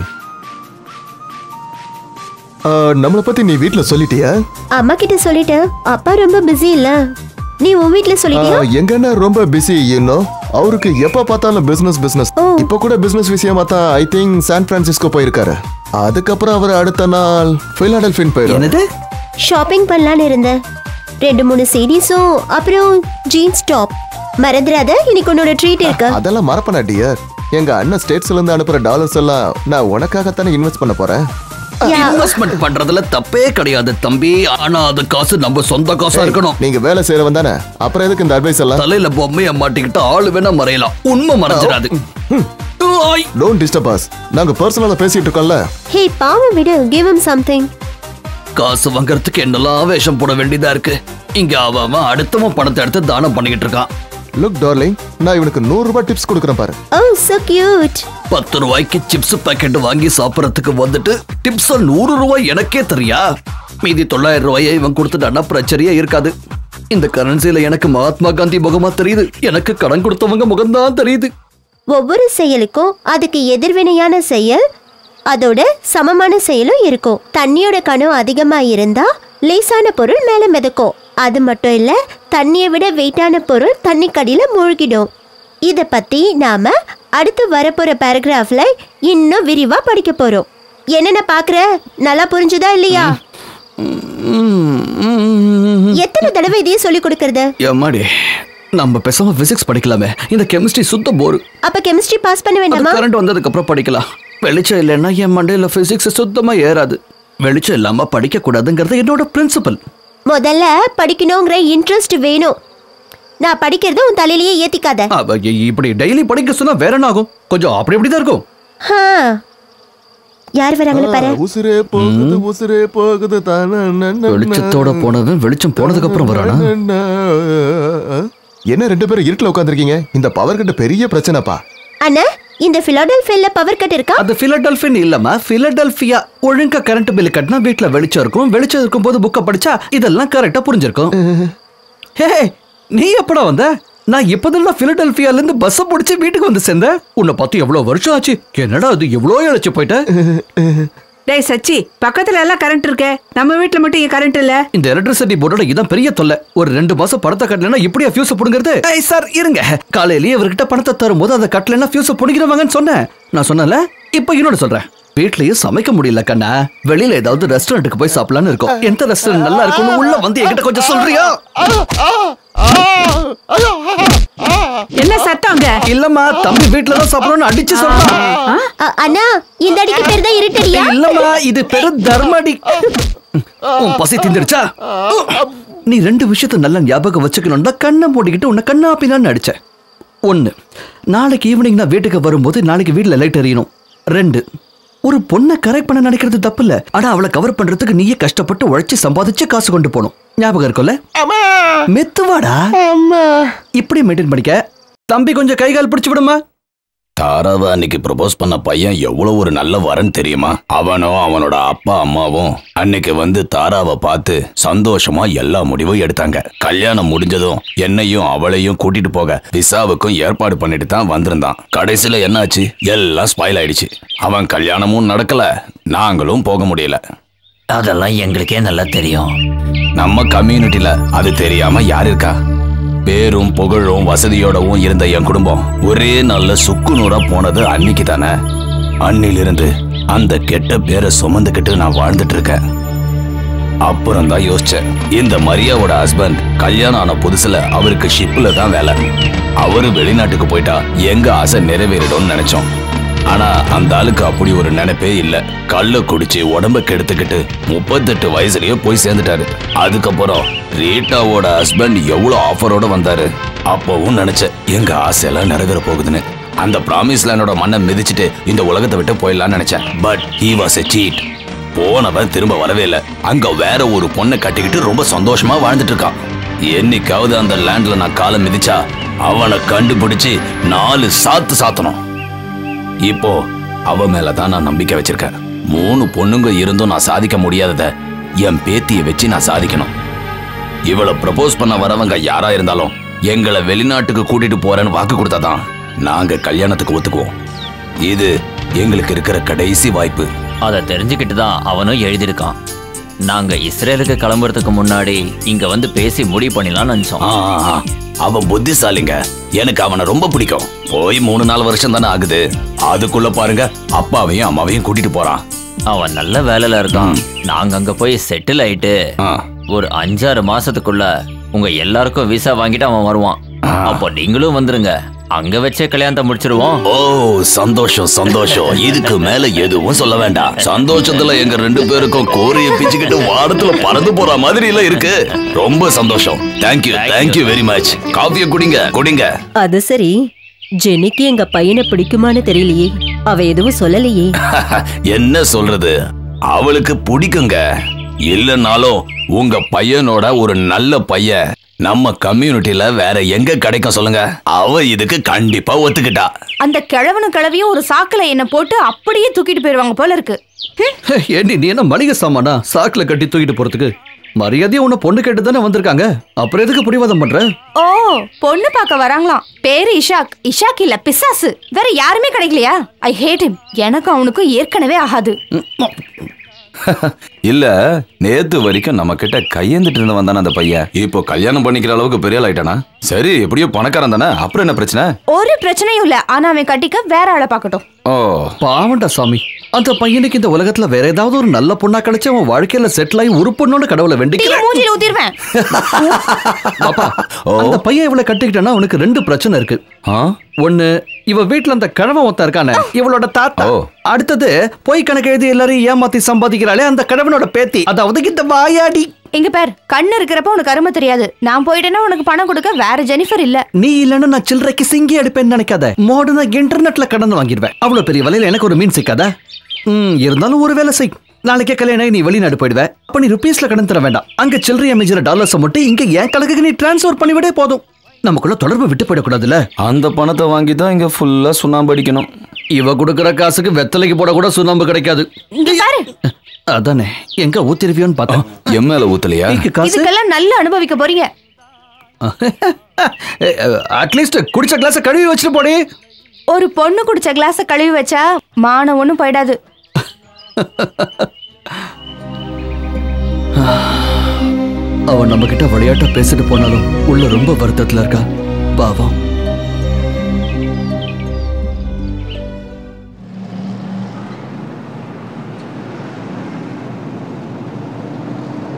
நம்மள பத்தி நீ வீட்ல சொல்லிட்டியா? அம்மா கிட்ட சொல்லிட்டேன். அப்பா ரொம்ப பிஸி இல்ல. நீ உன் வீட்ல சொல்லிட்டியா? எங்க அண்ணா ரொம்ப பிஸி, you know. அவருக்கு எப்ப பார்த்தாலும் பிசினஸ் பிசினஸ். இப்ப கூட பிசினஸ் விஷயமா தான் ஐ திங்க் சான் பிரான்சிஸ்கோ போயிருக்காரு. அதுக்கப்புறம் அவர் அடுத்த நாள் பிலாடெல்பியா போயிரு. என்னது? ஷாப்பிங் பண்ணலாம்னு இருந்தேன். ரெண்டு மூணு சீரீஸும் அப்புறம் ஜீன்ஸ் டாப். மறந்துடாத, இன்னைக்கு உன்னோட ட்ரீட் இருக்கு. அதெல்லாம் மறப்பனா டியர். எங்க அண்ணன் ஸ்டேட்ஸ்ல இருந்து அனுப்புற டாலர்ஸ் எல்லாம் நான் உனக்காகத்தானே இன்வெஸ்ட் பண்ண போறேன். இன்வெஸ்ட்மெண்ட் பண்றதுல தப்பே கிடையாது தம்பி. ஆனா அது காசு நம்ம சொந்த காசா இருக்கணும். நீங்க வேலை செய்யறவன் தானே, அப்புறம் எதுக்கு இந்த அட்வைஸ் எல்லாம்? தலையில பொம்மைய மாட்டிக்கிட்டு ஆளு வேணா மறையலாம், உண்மை மறைஞ்சிடாது. Don't disturb us. நாங்க பர்சனலா பேசிட்டு இருக்கோம்ல. ஹே பாவம் விடு, give him something. காசு வாங்குறதுக்கு என்னெல்லாம் வேஷம் போட வேண்டியதா இருக்கு. இங்க அவன் அடுத்தவன் பணத்தை எடுத்து தானம் பண்ணிக்கிட்டு இருக்கான். லுக் டார்லிங், நான் இவனுக்கு நூறு ரூபாய் டிப்ஸ் கொடுக்குறேன் பாரு. Oh so cute. பத்து ரூபாய்க்கு சிப்ஸ் பாக்கெட் வாங்கி சாப்பிடறதுக்கு வந்துட்டு டிப்ஸ் நூறு ரூபாய் எனக்கே தெரியா. மீதி தொள்ளாயிரம் ரூபாயை இவன் கொடுத்துட்டான்னா பிரச்சனையே இருக்காது. இந்த கரன்சில எனக்கு மகாத்மா காந்தி முகமா தெரியுது, எனக்கு கடன் கொடுத்தவங்க முகம்தான் தெரியுது. ஒவ்வொரு செயலுக்கும் அதுக்கு எதிர்வினையான செயல், அதோட சமமான செயலும் இருக்கும். தண்ணியோட கணம் அதிகமா இருந்தா லேசான பொருள் மேல மிதக்கும். அது மட்டும் இல்ல, தண்ணியை விட வெயிட்டான பொருள் தண்ணி கடியில மூழ்கிடும். இத பத்தி நாம அடுத்து வரப்போற பேராகிராஃப்ல இன்னும் விரிவா படிக்க போறோம். என்னென்ன பாக்குற? நல்லா புரிஞ்சுதா இல்லையா? எத்தனை தடவை இதையே சொல்லி கொடுக்கறது? ஏமாடி, நம்ம பேசாம பிசிக்ஸ் படிக்கலாமே. இந்த கெமிஸ்ட்ரி சுத்த போர். அப்ப கெமிஸ்ட்ரி பாஸ் பண்ண வேண்டாமா? கரண்ட் வந்ததுக்கு அப்புறம் படிக்கலாம். வெளிச்சம் இல்லைன்னா என் மண்டையில பிசிக்ஸ் சுத்தமா ஏறாது. வெளிச்சம் இல்லாம படிக்க கூடாதுங்கிறது என்னோட பிரின்சிபல். முதல்ல படிக்கணுங்கிற இன்ட்ரெஸ்ட் வேணும். நான் படிக்கிறத உன் தலையிலேயே ஏத்திக்காத. இப்படி டெய்லி படிக்க சொன்னா வேற என்ன ஆகும்? கொஞ்சம் அப்படி அப்படிதான் இருக்கும். யார் வராங்கன்னு பாரு. உசுரே போகுது உசுரே போகுது தான. வெளிச்சத்தோட போனவன் வெளிச்சம் போனதுக்கு அப்புறம் வரானா? என்ன ரெண்டு பேரும் இருட்டுல உட்கார்ந்திருக்கீங்க? இந்த பவர் கட் பெரிய பிரச்சனைப்பா. அண்ணா, இந்த பிலாடெல்பியால பவர் கட் இருக்கா? அது பிலாடெல்பியா இல்லம்மா, பிலாடெல்பியா. ஒழுங்கா கரண்ட் பில் கட்டினா வீட்ல வெளிச்சம் இருக்கும். வெளிச்சம் இருக்கும் போது புக்க படிச்சா இதெல்லாம் கரெக்டா புரிஞ்சிருக்கும். ஹே, நீ எப்படா வந்த? நான் இப்பதான் பிலாடெல்பியால இருந்து பஸ் பிடிச்சு வீட்டுக்கு வந்து சேர்ந்தேன். உன்னை பார்த்து எவ்வளவு வருஷம் ஆச்சு. என்னடா அது எவ்வளவு இழைச்சு போயிட்ட? டேய் சச்சி, பக்கத்துல எல்லாம் கரண்ட் இருக்கே, நம்ம வீட்ல மட்டும் ஏன் கரண்ட் இல்ல? இந்த எலக்ட்ரிசிட்டி போர்டோட இதான் பெரிய தொல்லை. ஒரு ரெண்டு மாசம் பணத்தை கட்டலன்னா இப்படியா ஃபியூஸ் புடுங்கிறது? ஏய் சார் இருங்க, காலையிலேயே இவர்கிட்ட பணத்தை தரும்போது அதை கட்டலன்னா ஃபியூஸ் புடுங்கிறவாங்கன்னு சொன்னேன். நான் சொன்னல, இப்போ இன்னொன்னு சொல்றேன். வீட்லயும் சமைக்க முடியல கண்ணா, வெளியில ஏதாவது ரெஸ்டாரண்ட்டுக்கு போய் சாப்பிடலான்னு இருக்கோம். எந்த ரெஸ்டாரண்ட் நல்லா இருக்கும்னு உள்ள வந்து என்கிட்ட கொஞ்சம் சொல்றியா? என்ன சத்தம் அங்க? இல்லம்மா, தம்பி வீட்ல தான் சாப்பிடணும்னு அடிச்சு சொல்றான். அ- அண்ணா இந்த அடிக்கு பேர் தான் இருட்டடியா? இல்லம்மா, இது பெரு தர்மடி. உன் பசி திந்துடுச்சா? நீ ரெண்டு விஷயத்த நல்ல ஞாபகம் வச்சுக்கணும் தான் கண்ணை மூடிக்கிட்டு உன்னை கண்ணா பின்னான்னு அடிச்ச. ஒன்னு, நாளைக்கு ஈவினிங் நான் வீட்டுக்கு வரும்போது நாளைக்கு வீட்டுல லைட் எறியணும். ரெண்டு, ஒரு பொண்ணை கரெக்ட் பண்ண நினைக்கிறது தப்பு இல்ல, ஆனா அவளை கவர் பண்றதுக்கு நீயே கஷ்டப்பட்டு உழைச்சு சம்பாதிச்சு காசு கொண்டு போகணும். ஞாபகம் இருக்கும்ல? மெத்துவாடா இப்படி மெயின்டைன் பண்ணிக்க. தம்பி கொஞ்சம் கை கால் பிடிச்சு விடுமா. தாராவை அன்னைக்கு ப்ரொபோஸ் பண்ண பையன் எவ்வளவு ஒரு நல்ல வரன் தெரியுமா? அவனும் அவனோட அப்பா அம்மாவும் அன்னைக்கு வந்து தாராவை பார்த்து சந்தோஷமா எல்லா முடிவும் எடுத்தாங்க. கல்யாணம் முடிஞ்சதும் என்னையும் அவளையும் கூட்டிட்டு போக விசாவுக்கும் ஏற்பாடு பண்ணிட்டு தான் வந்திருந்தான். கடைசியில என்னாச்சு? எல்லாம் ஸ்பாயில் ஆயிடுச்சு. அவன் கல்யாணமும் நடக்கல, நாங்களும் போக முடியல. அதெல்லாம் எங்களுக்கே நல்லா தெரியும். நம்ம கம்யூனிட்டில அது தெரியாம யார் இருக்கா? பேரும் புகழும் வசதியோடவும் இருந்த என் குடும்பம் ஒரே நல்ல சுக்கு நூறா போனது அன்னைக்கு தானே. அன்னிலிருந்து அந்த கெட்ட பேரை சுமந்துக்கிட்டு நான் வாழ்ந்துட்டு இருக்கேன். அப்புறம் தான் யோசிச்சேன், இந்த மரியாவோட ஹஸ்பண்ட் கல்யாணம் ஆன புதுசுல அவருக்கு ஷிப்ல தான் வேலை. அவரு வெளிநாட்டுக்கு போயிட்டா எங்க ஆசை நிறைவேறிடும்னு நினைச்சோம். ஆனா அந்த ஆளுக்கு அப்படி ஒரு நினைப்பே இல்ல. கள்ள குடிச்சு உடம்ப கெடுத்துக்கிட்டு முப்பத்தெட்டு வயசுலயே போய் சேர்ந்துட்டாரு. அதுக்கப்புறம் ரீட்டாவோட ஹஸ்பண்ட் எவ்வளவு ஆஃபரோட வந்தாரு. அப்பவும் நினைச்சேன் எங்க ஆசையெல்லாம் நிறைவேற போகுதுன்னு. அந்த ப்ராமிஸ் லேண்டோட மண்ணை மிதிச்சுட்டு இந்த உலகத்தை விட்டு போயிடலாம்னு நினைச்சேன். But he was a cheat. போனவன் திரும்ப வரவே இல்லை. அங்க வேற ஒரு பொண்ணை கட்டிக்கிட்டு ரொம்ப சந்தோஷமா வாழ்ந்துட்டு இருக்கான். என்னைக்காவது அந்த லேண்ட்ல நான் காலை மிதிச்சா அவனை கண்டுபிடிச்சு நாலு சாத்து சாத்தணும். இப்போ அவ மேலதான் நான் நம்பிக்கை வச்சிருக்கேன். மூணு பொண்ணுங்க இருந்தும் நான் சாதிக்க முடியாதத என் பேத்தியை வச்சு நான் சாதிக்கணும். இவளை ப்ரப்போஸ் பண்ண வரவங்க யாரா இருந்தாலும் எங்களை வெளிநாட்டுக்கு கூட்டிட்டு போறேன்னு வாக்கு கொடுத்தாதான் நாங்க கல்யாணத்துக்கு ஒத்துக்குவோம். இது எங்களுக்கு இருக்கிற கடைசி வாய்ப்பு. அதை தெரிஞ்சுக்கிட்டு தான் அவனும் எழுதியிருக்கான். நாங்க இஸ்ரேலுக்கு கிளம்புறதுக்கு முன்னாடி இங்க வந்து பேசி முடிவு பண்ணிடலாம்னு நினைச்சோம். அவன் புத்திசாலிங்க, எனக்கு அவனை ரொம்ப பிடிக்கும். போய் மூணு நாலு வருஷம் தானே ஆகுது. அதுக்குள்ள பாருங்க அப்பாவையும் அம்மாவையும் கூட்டிட்டு போறான். அவன் நல்ல வேலையில இருக்கான். நாங்க அங்க போய் செட்டில் ஆயிட்டு ஒரு அஞ்சாறு மாசத்துக்குள்ள உங்க எல்லாருக்கும் விசா வாங்கிட்டு அவன் வருவான். அப்போ நீங்களும் வந்துருங்க, அங்க வச்சே கல்யாணத்தை முடிச்சிருவோம். ஓ சந்தோஷம் சந்தோஷம். இதுக்கு மேல எதுவும் சொல்ல வேண்டாம். சந்தோஷத்துல எங்க ரெண்டு பேருக்கும் கோரிய பிச்சுக்கிட்டு வாரத்துல பறந்து போற மாதிரி எல்லாம் இருக்கு. ரொம்ப சந்தோஷம். Thank you thank you very much. காஃபியை குடிங்க குடிங்க. அது சரி, ஜெனிக்கு எங்க பையனை பிடிக்குமான்னு தெரியலையே, அவ எதுவும் சொல்லலையே. என்ன சொல்றது, அவளுக்கு பிடிக்குங்க. இல்லனாலும் உங்க பையனோட ஒரு நல்ல பையன் நம்ம கம்யூனிட்டில வேற எங்க கிடைக்கும் சொல்லுங்க? அவ இதுக்கு கண்டிப்பா ஒத்துக்கிட்டா. அந்த கிழவனும் கிழவியும் ஒரு சாக்குல என்ன போட்டு அப்படியே தூக்கிட்டு போயிருவாங்க போல இருக்கு. ஏண்டி நீ என்ன மளிகை சாமானா சாக்குல கட்டி தூக்கிட்டு போறதுக்கு? மரியாதையா உன்னை பொண்ணு கேட்டு தானே வந்திருக்காங்க, அப்புறம் எதுக்கு பிடிவாதம் பண்ற? ஓ, பொண்ணு பார்க்க வராங்களாம். பேரு இஷாக். இஷாக் இல்ல பிசாசு. வேற யாருமே கிடைக்கலையா? I hate him. எனக்கு அவனுக்கும் ஏற்கனவே ஆகாது. இல்ல நேத்து வரைக்கும் நம்ம கிட்ட கையேந்துட்டு இருந்து வந்தானே அந்த பையன், இப்போ கல்யாணம் பண்ணிக்கிற அளவுக்கு பெரிய ஆயிட்டானா? சரி எப்படியோ பணக்காரன் தானே, அப்புறம் என்ன பிரச்சனை? ஒரு பிரச்சனையும் இல்ல, ஆனா அவன் கட்டிக்க வேற ஆளை பாக்கட்டும். ஓ பாவண்டா சாமி. அந்த பையனுக்கு இந்த உலகத்துல வேற ஏதாவது ஒரு நல்ல பொண்ணா கிடைச்சு அவன் வாழ்க்கையில செட்டில் ஆகி ஒரு பொண்ணோட கடவுளை வேண்டிக்கிறேன். மூஞ்சில ஊத்திடுவேன். அந்த பையன் இவளை கட்டிக்கிட்டானா அவனுக்கு ரெண்டு பிரச்சனை இருக்கு. ஒண்ணு, இவ வீட்டுல அந்த கிழவன் ஒருத்தன் இருக்கானே இவளோட தாத்தா. அடுத்தது பொய் கணக்கு எழுதி எல்லாரையும் ஏமாத்தி சம்பாதிக்கிறாளே அந்த கிழவனோட பேத்தி, அதாவது இந்த வாயாடி. இங்க பேர் கண்ணு இருக்கிறப்ப உனக்கு அருமை தெரியாது. நான் போயிட்டேன்னா உனக்கு பணம் கொடுக்க வேற ஜெனிஃபர் இல்ல. நீ இல்லன்னு நான் சில்லறைக்கு சிங்கி அடிப்பேன்னு நினைக்காத. மாடர்னா இன்டர்நெட்ல கடன் வாங்கிடுவேன். அவ்வளவு பெரிய வலையில எனக்கு ஒரு மீன் சிக்காத. ம் இருந்தாலும் ஒரு வேலை செய். நாளைக்கே கல்யாணம் நீ வெளிநாடு போயிடுவ. அப்ப நீ ருபீஸ்ல கடன் தர வேண்டாம். அங்க சில்லறை அமைஞ்சர டாலர்ஸ் மட்டும் இங்க என் கணக்குக்கு நீ டிரான்ஸ்ஃபர் பண்ணிவிடே போதும். நமக்குள்ள தொடர்பு விட்டு போயிடக்கூடாதுல்ல. அந்த பணத்தை வாங்கி தான் இங்க ஃபுல்லா சுண்ணாம்பு அடிக்கணும். இவ கொடுக்கற காசுக்கு வெத்தலைக்கு போட கூட சுண்ணாம்பு கிடைக்காது. அதானே எங்க ஊத்திருவியோன்னு பார்த்தேன். என் மேல ஊத்தலையா? இதுக்கெல்லாம் நல்லா அனுபவிக்க போறீங்க. அட்லீஸ்ட் குடிச்ச கிளாஸ கழுவி வச்சுட்டு போடி. ஒரு பொண்ணு குடிச்ச கிளாஸ கழுவி வச்சா மானம் ஒண்ணும் போயிடாது. அவன் நம்ம கிட்ட விளையாட்டா பேசிட்டு போனாலும் உள்ள ரொம்ப வருத்தத்துல இருக்கா பாவம்.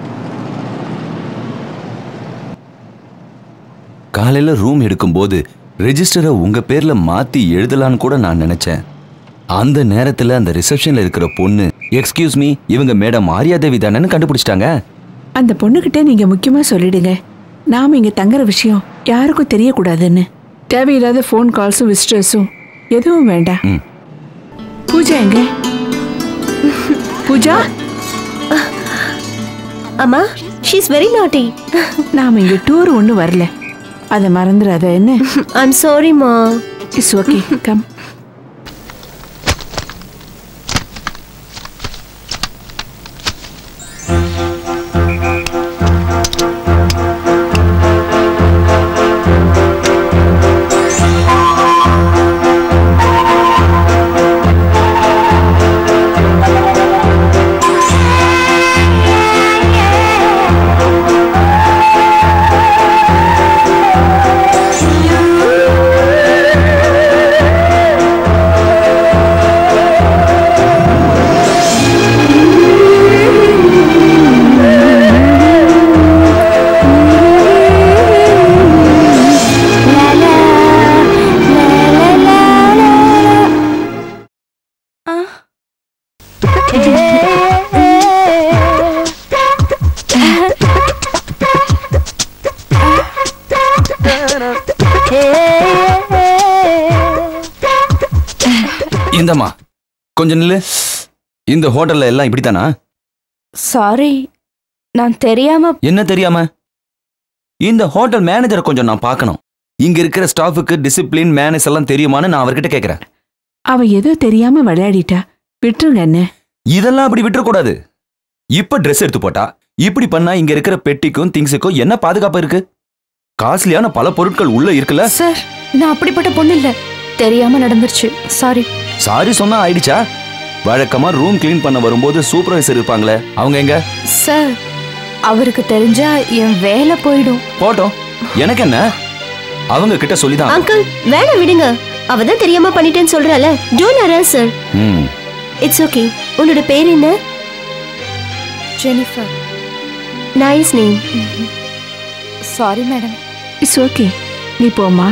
காலையில ரூம் எடுக்கும்போது ரெஜிஸ்டரை உங்க பேர்ல மாத்தி எழுதலான்னு கூட நான் நினைச்சேன். அந்த நேரத்துல அந்த ரிசப்ஷன்ல இருக்கிற பொண்ணு எக்ஸ்கியூஸ் மீ இவங்க மேடம் ஆரியாதேவி தானேன்னு கண்டுபிடிச்சிட்டாங்க. அந்த பொண்ணுகிட்ட நீங்க முக்கியமா சொல்லிடுங்க, நாம இங்க தங்குற விஷயம் யாருக்கும் தெரியக்கூடாதுன்னு. தேவையில்லாத ஃபோன் கால்ஸும் விசிட்டர்ஸும் எதுவும் வேண்டாம். பூஜா எங்க? பூஜா அம்மா, ஷீ இஸ் வெரி நாட்டி. நாம இங்க டூர் ஒண்ணு வரல, அதை மறந்துடாத என்ன? ஐ அம் சாரி மா. It's okay, come. இந்தம்மா கொஞ்சம் நில்லு. இந்த ஹோட்டல்ல எல்லாம் இப்படித்தானா? சாரி, நான் தெரியாம. என்ன தெரியாம? இந்த ஹோட்டல் மேனேஜரை கொஞ்சம் நான் பார்க்கணும். இங்க இருக்கிற ஸ்டாஃபுக்கு டிசிப்ளின் மேனேஜ் எல்லாம் தெரியுமான்னு நான் அவர்கிட்ட கேட்கிறேன். அவ ஏதோ தெரியாம விளையாடிட்டா, விட்டுருங்க என்ன. இதெல்லாம் அப்படி விட்டுறக்கூடாது. இப்ப ட்ரெஸ் எடுத்து போட்டா இப்படி பண்ணா இங்க இருக்கிற பெட்டிக்கும் திங்ஸுக்கும் என்ன பாதுகாப்பு இருக்கு? காஸ்ட்லியான பல பொருட்கள் உள்ள இருக்குல்ல. சார், நான் அப்படிப்பட்ட பொண்ணு இல்ல, தெரியாம நடந்துருச்சு, சாரி. சாரி சொன்னா ஆயிடுச்சா? வழக்கமா ரூம் கிளீன் பண்ண வரும்போது சூப்பர்வைசர் இருப்பாங்களே, அவங்க எங்க? சார், அவருக்கு தெரிஞ்சா என் வேலை போயிடும். போட்டோம், எனக்கு என்ன? அவங்க கிட்ட சொல்லிதான். அங்கிள் வேணா விடுங்க, அவதான் தெரியாம பண்ணிட்டேன்னு சொல்றால. Don't harass sir. ம், இட்ஸ் ஓகே. உன்னோட பேர் என்ன? Jennifer. Nice name. Sorry madam. It's okay, நீ போமா.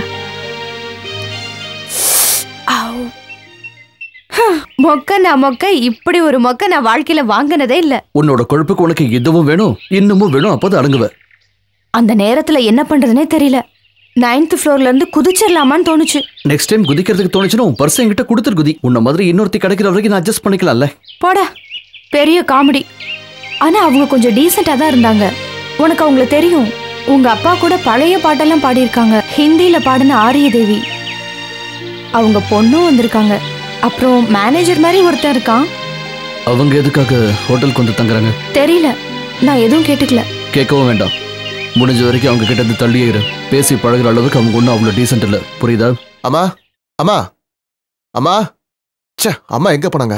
மொக்க நான் மொக்க இப்படி ஒரு மொக்க நான் வாழ்க்கையில வாங்கினதே இல்ல. உன்னோட கொழுப்புக்கு உனக்கு இதுவும் வேணும் இன்னமும் வேணும், அப்போது அடங்குவ. அந்த நேரத்துல என்ன பண்றதுனே தெரியல. நைன்த் ஃப்ளோர்ல இருந்து குதிச்சிடலாமான்னு தோணுச்சு. நெக்ஸ்ட் டைம் குதிக்கிறதுக்கு தோணுச்சுன்னா உன் பர்ஸ் என்கிட்ட கொடுத்துரு குதி. உன்ன மாதிரி இன்னொருத்தி கிடைக்கிற வரைக்கும் நான் அட்ஜஸ்ட் பண்ணிக்கலாம்ல. போடா, பெரிய காமெடி. ஆனா அவங்க கொஞ்சம் டீசெண்டா தான் இருந்தாங்க. உனக்கு அவங்கள தெரியும், உங்க அப்பா கூட பழைய பாட்டெல்லாம் பாடியிருக்காங்க. ஹிந்தியில பாடின ஆரியதேவி. அவங்க பொண்ணும் வந்திருக்காங்க. அப்புறம் மேனேஜர் மாதிரி ஒருத்தன் இருக்கான். அவங்க எதுக்காக ஹோட்டலுக்கு வந்து தங்குறாங்க தெரியல, நான் எதுவும் கேட்டுக்கல. கேட்கவும் வேண்டாம். முடிஞ்ச வரைக்கும் அவங்க கிட்ட இருந்து தள்ளியே இரு. பேசி பழகுற அளவுக்கு அவங்க ஒன்றும் அவ்வளோ டீசென்ட் இல்லை, புரியுதா? அம்மா அம்மா அம்மா ச்சே, அம்மா எங்க போனாங்க?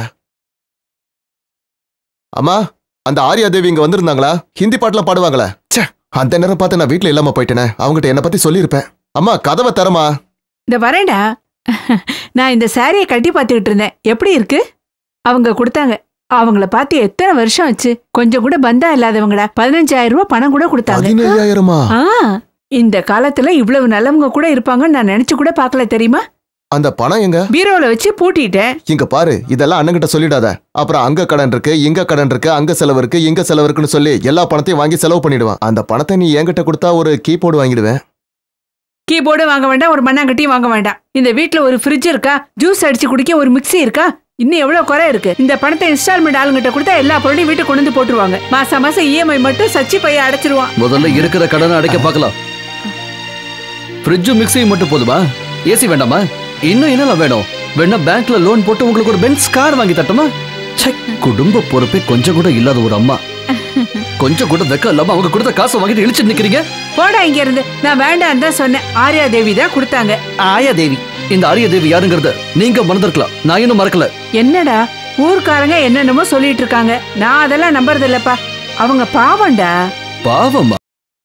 அம்மா, அந்த ஆரியாதேவி இங்க வந்திருந்தாங்களா? ஹிந்தி பாட்டுலாம் பாடுவாங்களே. ச்சே, அந்த நேரம் பார்த்து நான் வீட்டுல இல்லாம போயிட்டேனே. அவங்ககிட்ட என்ன பத்தி சொல்லியிருப்பேன். அம்மா கதவை தரமா. இந்த வரேன்டா. நான் இந்த சாரியை கட்டி பார்த்துக்கிட்டு இருந்தேன், எப்படி இருக்கு? அவங்க கொடுத்தாங்க. அவங்கள பார்த்து எத்தனை வருஷம் ஆச்சு. கொஞ்சம் கூட பந்தா இல்லாதவங்கடா. பதினஞ்சாயிரம் ரூபாய் பணம் கூட கொடுத்தாங்க. பதினஞ்சாயிரமா? ஆ, இந்த காலத்துல இவ்வளவு நல்லவங்க கூட இருப்பாங்கன்னு நான் நினைச்சு கூட பார்க்கல, தெரியுமா? அந்த பணம் எங்க? பீரோல வச்சு பூட்டிட்டேன். இங்க பாரு, இதெல்லாம் அண்ணன்கிட்ட சொல்லிடாத. அப்புறம் அங்க கடன் இருக்கு, இங்க கடன் இருக்கு, அங்க செலவு இருக்கு, இங்க செலவு இருக்குன்னு சொல்லி எல்லா பணத்தையும் வாங்கி செலவு பண்ணிடுவான். அந்த பணத்தை நீ என்கிட்ட கொடுத்தா ஒரு கீபோர்டு வாங்கிடுவேன். கீபோர்டு வாங்க வேண்டாம், ஒரு மண்ணாங்கட்டியும் வாங்க வேண்டாம். இந்த வீட்ல ஒரு ஃப்ரிட்ஜ் இருக்கா, ஜூஸ் அடிச்சு குடிக்க ஒரு மிக்ஸி இருக்கா, இன்னும் எவ்வளவு குறை இருக்கு. இந்த பணத்தை இன்ஸ்டால்மெண்ட் ஆளுங்கிட்ட கொடுத்தா எல்லா பொருளையும் வீட்டுக்கு கொண்டு வந்து போட்டுருவாங்க. மாசம் மாசம் இஎம்ஐ மட்டும் சச்சி பைய அடைச்சிருவான். முதல்ல இருக்கிற கடனை அடைக்க பார்க்கலாம். ஃப்ரிட்ஜும் மிக்ஸியும் மட்டும் போதுமா? ஏசி வேண்டாமா? இன்னும் என்னெல்லாம் வேணும்? வேணா பேங்க்ல லோன் போட்டு உங்களுக்கு ஒரு பென்ஸ் கார் வாங்கி தட்டுமா? குடும்ப பொறுப்பே கொஞ்சம் கூட இல்லாத ஒரு அம்மா, கொஞ்சம் கூட வெக்க இல்லாம அவங்க கொடுத்த காசை வாங்கிட்டு இழிச்சு நிக்கிறீங்க. போடா இங்க இருந்து. நான் வேண்டாம் தான் சொன்னேன். ஆர்யா தேவி தான் கொடுத்தாங்க. ஆயா தேவி, இந்த ஆரிய தேவி யாருங்கிறத நீங்க மறந்துருக்கலாம், நான் இன்னும் மறக்கல. என்னடா ஊர்க்காரங்க என்னென்னமோ சொல்லிட்டு இருக்காங்க, நான் அதெல்லாம் நம்புறது இல்லப்பா. அவங்க பாவம்டா. பாவமா?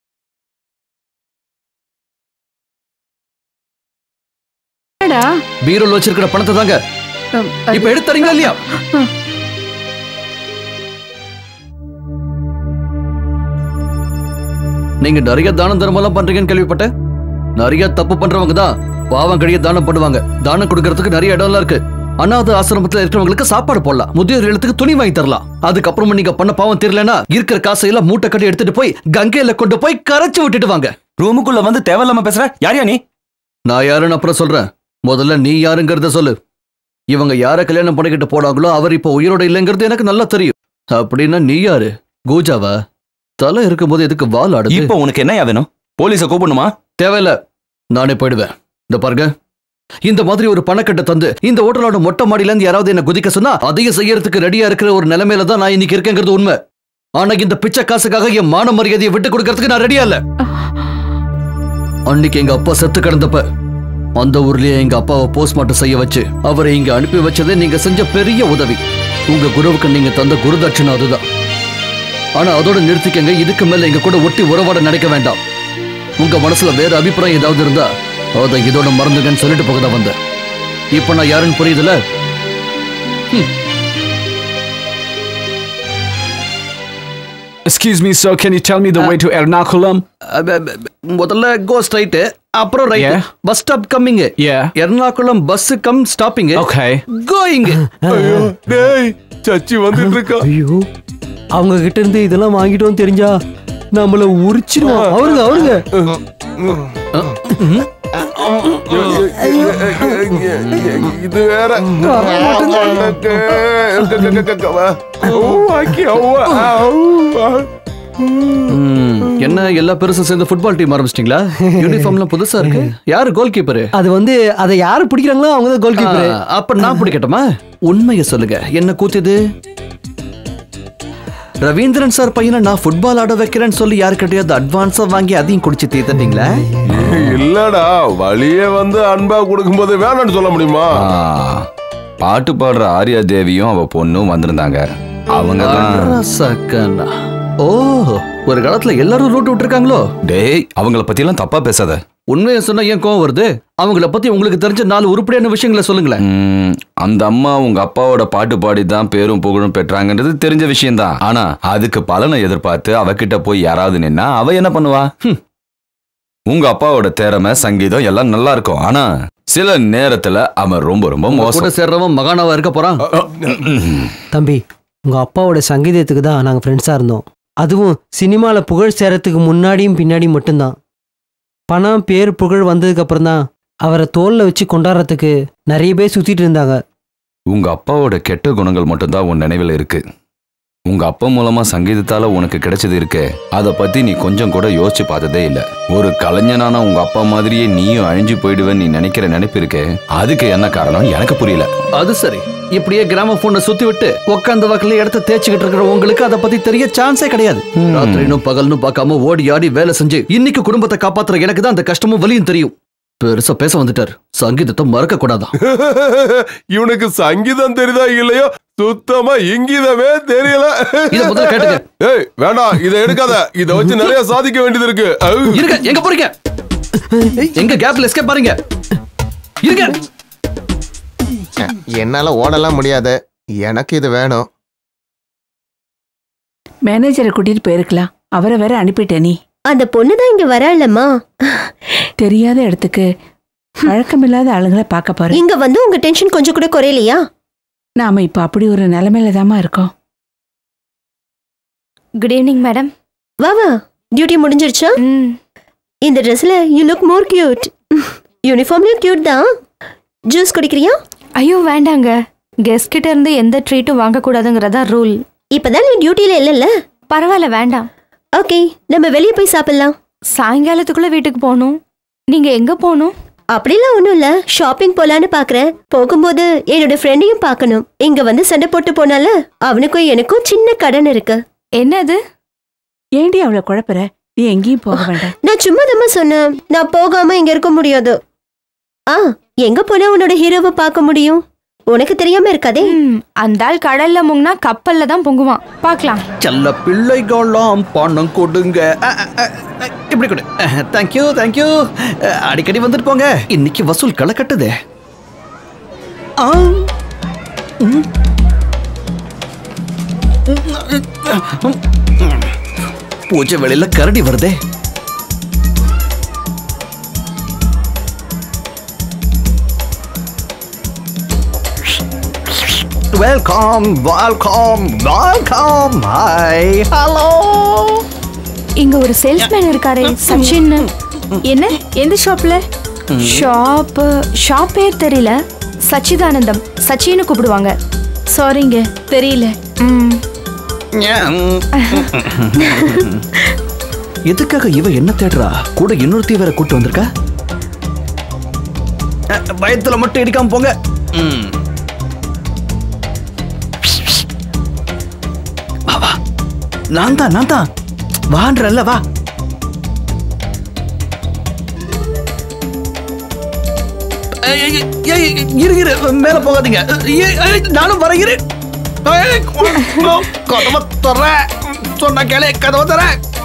பீரோல் வச்சிருக்கிற பணத்தை தாங்க இப்ப எடுத்துறீங்களா இல்லையா? நீங்க நிறைய தானம் தர்மம் எல்லாம் பண்றீங்கன்னு கேள்விப்பட்டேன். நிறைய தப்பு பண்றவங்க தான் பாவம் கழிய தானம் பண்ணுவாங்க. தானம் கொடுக்கறதுக்கு நிறைய இடம்லாம் இருக்கு. அனாதை ஆசிரமத்துல இருக்கிறவங்களுக்கு சாப்பாடு போடலாம், முதியோர் இல்லத்துக்கு துணி வாங்கி தரலாம். அதுக்கப்புறமா நீங்க பண்ண பாவம் தெரியலன்னா இருக்கிற காசையெல்லாம் மூட்டை கட்டி எடுத்துட்டு போய் கங்கையில கொண்டு போய் கரைச்சு விட்டுட்டு வாங்க. ரூமுக்குள்ள வந்து தேவையில்லாம பேசுற. யாரையா நீ? நான் யாருன்னு அப்புறம் சொல்றேன். முதல்ல நீ யாருங்கிறத சொல்லு. இவங்க யார கல்யாணம் பண்ணிக்கிட்டு போனாங்களோ அவர் இப்போ உயிரோட இல்லைங்கிறது எனக்கு நல்லா தெரியும். அப்படின்னா நீ யாரு? கூஜாவா? தலை இருக்கும்போது எதுக்கு வால் ஆடுது? இப்போ உனக்கு என்ன வேணும்? போலீஸை கூப்பிடணுமா? தேவையில்ல, நானே போயிடுவேன். இந்த பாருங்க, இந்த மாதிரி ஒரு பணக்கட்டை தந்து இந்த ஹோட்டலோட மொட்டை மாடியில இருந்து யாராவது என்ன குதிக்க சொன்னா அதையும் செய்யறதுக்கு ரெடியா இருக்கிற ஒரு நிலைமையில தான் நான் இன்னைக்கு இருக்கேங்கிறது உண்மை. ஆனா இந்த பிச்சை காசுக்காக என் மான மரியாதையை விட்டு கொடுக்கறதுக்கு நான் ரெடியா இல்ல. அன்னைக்கு எங்க அப்பா செத்து கிடந்தப்ப அந்த ஊர்லயே எங்க அப்பாவை போஸ்ட்மார்ட்டம் செய்ய வச்சு அவரை இங்க அனுப்பி வச்சதே நீங்க செஞ்ச பெரிய உதவி. உங்க குருவுக்கு நீங்க தந்த குருதட்சணை அதுதான். ஆனா அதோட நிறுத்திக்கங்க. இதுக்கு மேல எங்க கூட ஒட்டி உறவாட நினைக்க வேண்டாம். உங்க மனசுல வேற அபிப்பிராயம் ஏதாவது இருந்தா அதை இதோட மறந்துங்கன்னு சொல்லிட்டு போகதான் வந்தேன். இப்ப நான் யாருன்னு புரியுதுல? Excuse me, sir. Can you tell me the way to Ernakulam? முதல்ல go straight, அப்புறம் right. Yeah. Bus stop coming. Yeah. Ernakulam bus come stopping. Okay. Going. ஐயோ டேய், சச்சி வந்துட்டு இருக்கா. ஐயோ, அவங்க கிட்ட இருந்து இதெல்லாம் வாங்கிட்டோம் தெரிஞ்சா நம்மள உரிச்சிடுவோம். அவருங்க அவருங்க இது வேற என்ன எல்லா பெருசும் சேர்ந்து ஃபுட்பால் டீம் ஆரம்பிச்சிட்டீங்களா? யூனிஃபார்ம்லாம் புதுசா இருக்கு. யாரு கோல் கீப்பர்? அது வந்து அதை யாரு பிடிக்கிறாங்களோ அவங்க தான் கோல் கீப்பர். அப்ப நான் பிடிக்கட்டுமா? உண்மையை சொல்லுங்க, என்ன கூத்துது? ரவீந்திரன் சார் பையனை நான் ஃபுட்பால் ஆட வைக்கிறேன்னு சொல்லி யாருக்கிட்டையாவது அட்வான்ஸா வாங்கி அதையும் குடிச்சு தீர்த்தீங்களா? இல்லடா, வழியே வந்து அன்பா கொடுக்கும்போது வேணான்னு சொல்ல முடியுமா? பாட்டு பாடுற ஆர்யா தேவியும் அவ பொண்ணும் வந்திருந்தாங்க. அவங்க தான். ஓ, ஒரு காலத்துல எல்லாரும் ரூட் விட்டுருக்காங்களோ? டேய், அவங்கள பத்தி எல்லாம் தப்பா பேசாத. உண்மையை சொன்னா ஏன் கோவம் வருது? அவங்கள பத்தி உங்களுக்கு தெரிஞ்ச நாலு உருப்படியான விஷயங்களை சொல்லுங்களேன். அந்த அம்மா உங்க அப்பாவோட பாட்டு பாடி தான் பேரும் புகழும் பெற்றாங்கன்றது தெரிஞ்ச விஷயம்தான். ஆனா அதுக்கு பலனை எதிர்பார்த்து அவகிட்ட போய் யாராவது நின்னா அவ என்ன பண்ணுவா? உங்க அப்பாவோட திறமை சங்கீதம் எல்லாம் நல்லா இருக்கும். ஆனா சில நேரத்துல அவன் ரொம்ப ரொம்ப மோசம். சேர்றவன் மகானாவா இருக்க போறான். தம்பி, உங்க அப்பாவோட சங்கீதத்துக்கு தான் நாங்க ஃப்ரெண்ட்ஸா இருந்தோம். அதுவும் சினிமால புகழ் சேரத்துக்கு முன்னாடியும் பின்னாடி மட்டும்தான். பணம் பேர் புகழ் வந்ததுக்கு அப்புறம் தான் அவரை தோல்ல வச்சு கொண்டாடுறதுக்கு நிறைய பேர் சுத்திட்டு இருந்தாங்க. உங்க அப்பாவோட கெட்ட குணங்கள் மட்டும்தான் உன் நினைவில் இருக்கு. உங்க அப்பா மூலமா சங்கீதத்தால உனக்கு கிடைச்சது இருக்கு, அதை பத்தி நீ கொஞ்சம் கூட யோசிச்சு பார்த்ததே இல்ல. ஒரு கலைஞனான உங்க அப்பா மாதிரியே நீயும் அழிஞ்சு போயிடுவேன்னு நீ நினைக்கிற நினைப்பு இருக்கு. அதுக்கு என்ன காரணம் எனக்கு புரியல. அது சரி, இப்படியே கிராம போனை சுத்தி விட்டு உட்காந்த வாக்குல இடத்த தேய்ச்சிக்கிட்டு இருக்கிற உங்களுக்கு அதை பத்தி தெரிய சான்ஸே கிடையாது. ராத்திரினும் பகல்னு பார்க்காம ஓடி ஆடி வேலை செஞ்சு இன்னைக்கு குடும்பத்தை காப்பாத்துற எனக்கு தான் அந்த கஷ்டமும் வலியும் தெரியும். பெருசா பேச வந்துட்டார். சங்கீதத்தை மறக்க கூடாதான். இவனுக்கு சங்கீதம் தெரியுதா இல்லையோ, சுத்தமா இங்கீதமே தெரியல. இத முதல்ல கேட்டுங்க. ஏய் வேண்டாம், இத எடுக்காத. இத வச்சு நிறைய சாதிக்க வேண்டியது இருக்கு. இருங்க, எங்க போறீங்க? எங்க கேப்ல எஸ்கேப் பாருங்க. இருங்க. என்னால ஓடலாம் முடியாது, எனக்கு இது வேணும். மேனேஜரை கூட்டிட்டு போயிருக்கலாம், அவரை வேற அனுப்பிட்டே. நீ அந்த பொண்ணுதான் இங்க வராளம்மா. தெரியாத இடத்துக்கு பழக்கமில்லாத ஆளுங்களை பார்க்க போறேன். இங்க வந்து உங்க டென்ஷன் கொஞ்சம் கூட குறையலையா? நாம இப்ப அப்படி ஒரு நிலைமையில தாமா இருக்கோம். Good evening madam. வா வா, டியூட்டி முடிஞ்சிருச்சா? இந்த ட்ரெஸ்ல யூ லுக் மோர் கியூட். யூனிஃபார்ம்லயும் கியூட் தான். ஜூஸ் குடிக்கிறியா? ஐயோ வேண்டாங்க, கெஸ்ட் கிட்ட இருந்து எந்த ட்ரீட்டும் வாங்கக்கூடாதுங்கிறதா ரூல். இப்பதான் நீ டியூட்டில இல்லைல்ல? பரவாயில்ல, வேண்டாம். ஓகே, நம்ம வெளியே போய் சாப்பிடலாம். சாயங்காலத்துக்குள்ள வீட்டுக்கு போகணும். நீங்க எங்க போகணும்? அப்படிலாம் ஒன்றும் இல்லை, ஷாப்பிங் போலான்னு பார்க்குறேன். போகும்போது என்னோட ஃப்ரெண்டையும் பார்க்கணும். இங்கே வந்து சண்டை போட்டு போனால அவனுக்கும் எனக்கும் சின்ன கடன் இருக்கு. என்னது? ஏண்டி அவளை குழப்பற? நீ எங்கேயும் போக வேண்டாம். நான் சும்மா தான் சொன்னேன், நான் போகாம இங்க இருக்க முடியாது. ஆ, எங்க போனா உன்னோட ஹீரோவை பார்க்க முடியும்? உனக்கு தெரியாம இருக்காதே. அந்த ஆள் கடல்ல முங்கினா கப்பல்ல தான் பொங்குவான். பார்க்கலாம். செல்ல பிள்ளைகளாம் பணம் கொடுங்க. இப்படி கொடு. Thank you thank you. அடிக்கடி வந்துட்டு போங்க. இன்னைக்கு வசூல் களை கட்டுதே. பூஜை வேளையில கரடி வருதே. Welcome welcome welcome hi hello. இங்க ஒரு சேல்ஸ்மேன் இருக்காரே சச்சின். என்ன எந்த ஷாப்ல? ஷாப் ஷாப் பேர் தெரியல. சச்சிதானந்தம் சச்சின்னு கூப்பிடுவாங்க. சாரிங்க தெரியல. ம். எதுக்காக இவ என்ன தேடுறா? கூட இன்னொருத்தி வேற கூட்டு வந்திருக்கா. பயத்துல மட்டும் இடிக்காம போங்க. வா வா, நான் தான் நான் தான் வான்றல்ல வா. இரு இரு மேல போகாதீங்க. நானும் வர இரு. கதவை தர சொன்ன கேளே, கதவை தர.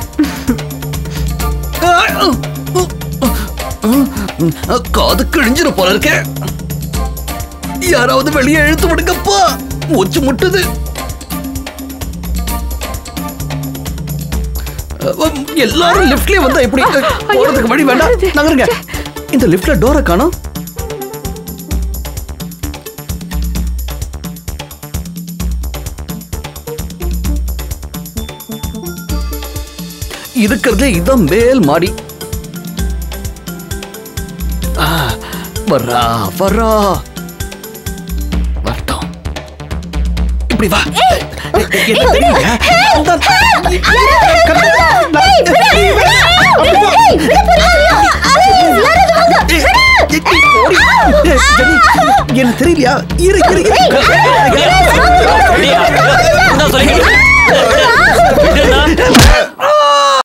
காது கிழிஞ்சிட போல இருக்க. யாராவது வெளியே இழுத்து விடுங்கப்பா, மூச்சு முட்டுது. எல்லாரும் லிப்ட்லயே வந்தா எப்படி? போறதுக்கு வழி வேண்டாம், நகருங்க. இந்த லிப்ட்ல டோரை காணோம். இருக்கிறதே இதான் மேல் மாடி. வரா வரா வரட்டும். இப்படி வா. என்ன தெரியலையா? இரு இரு இரு.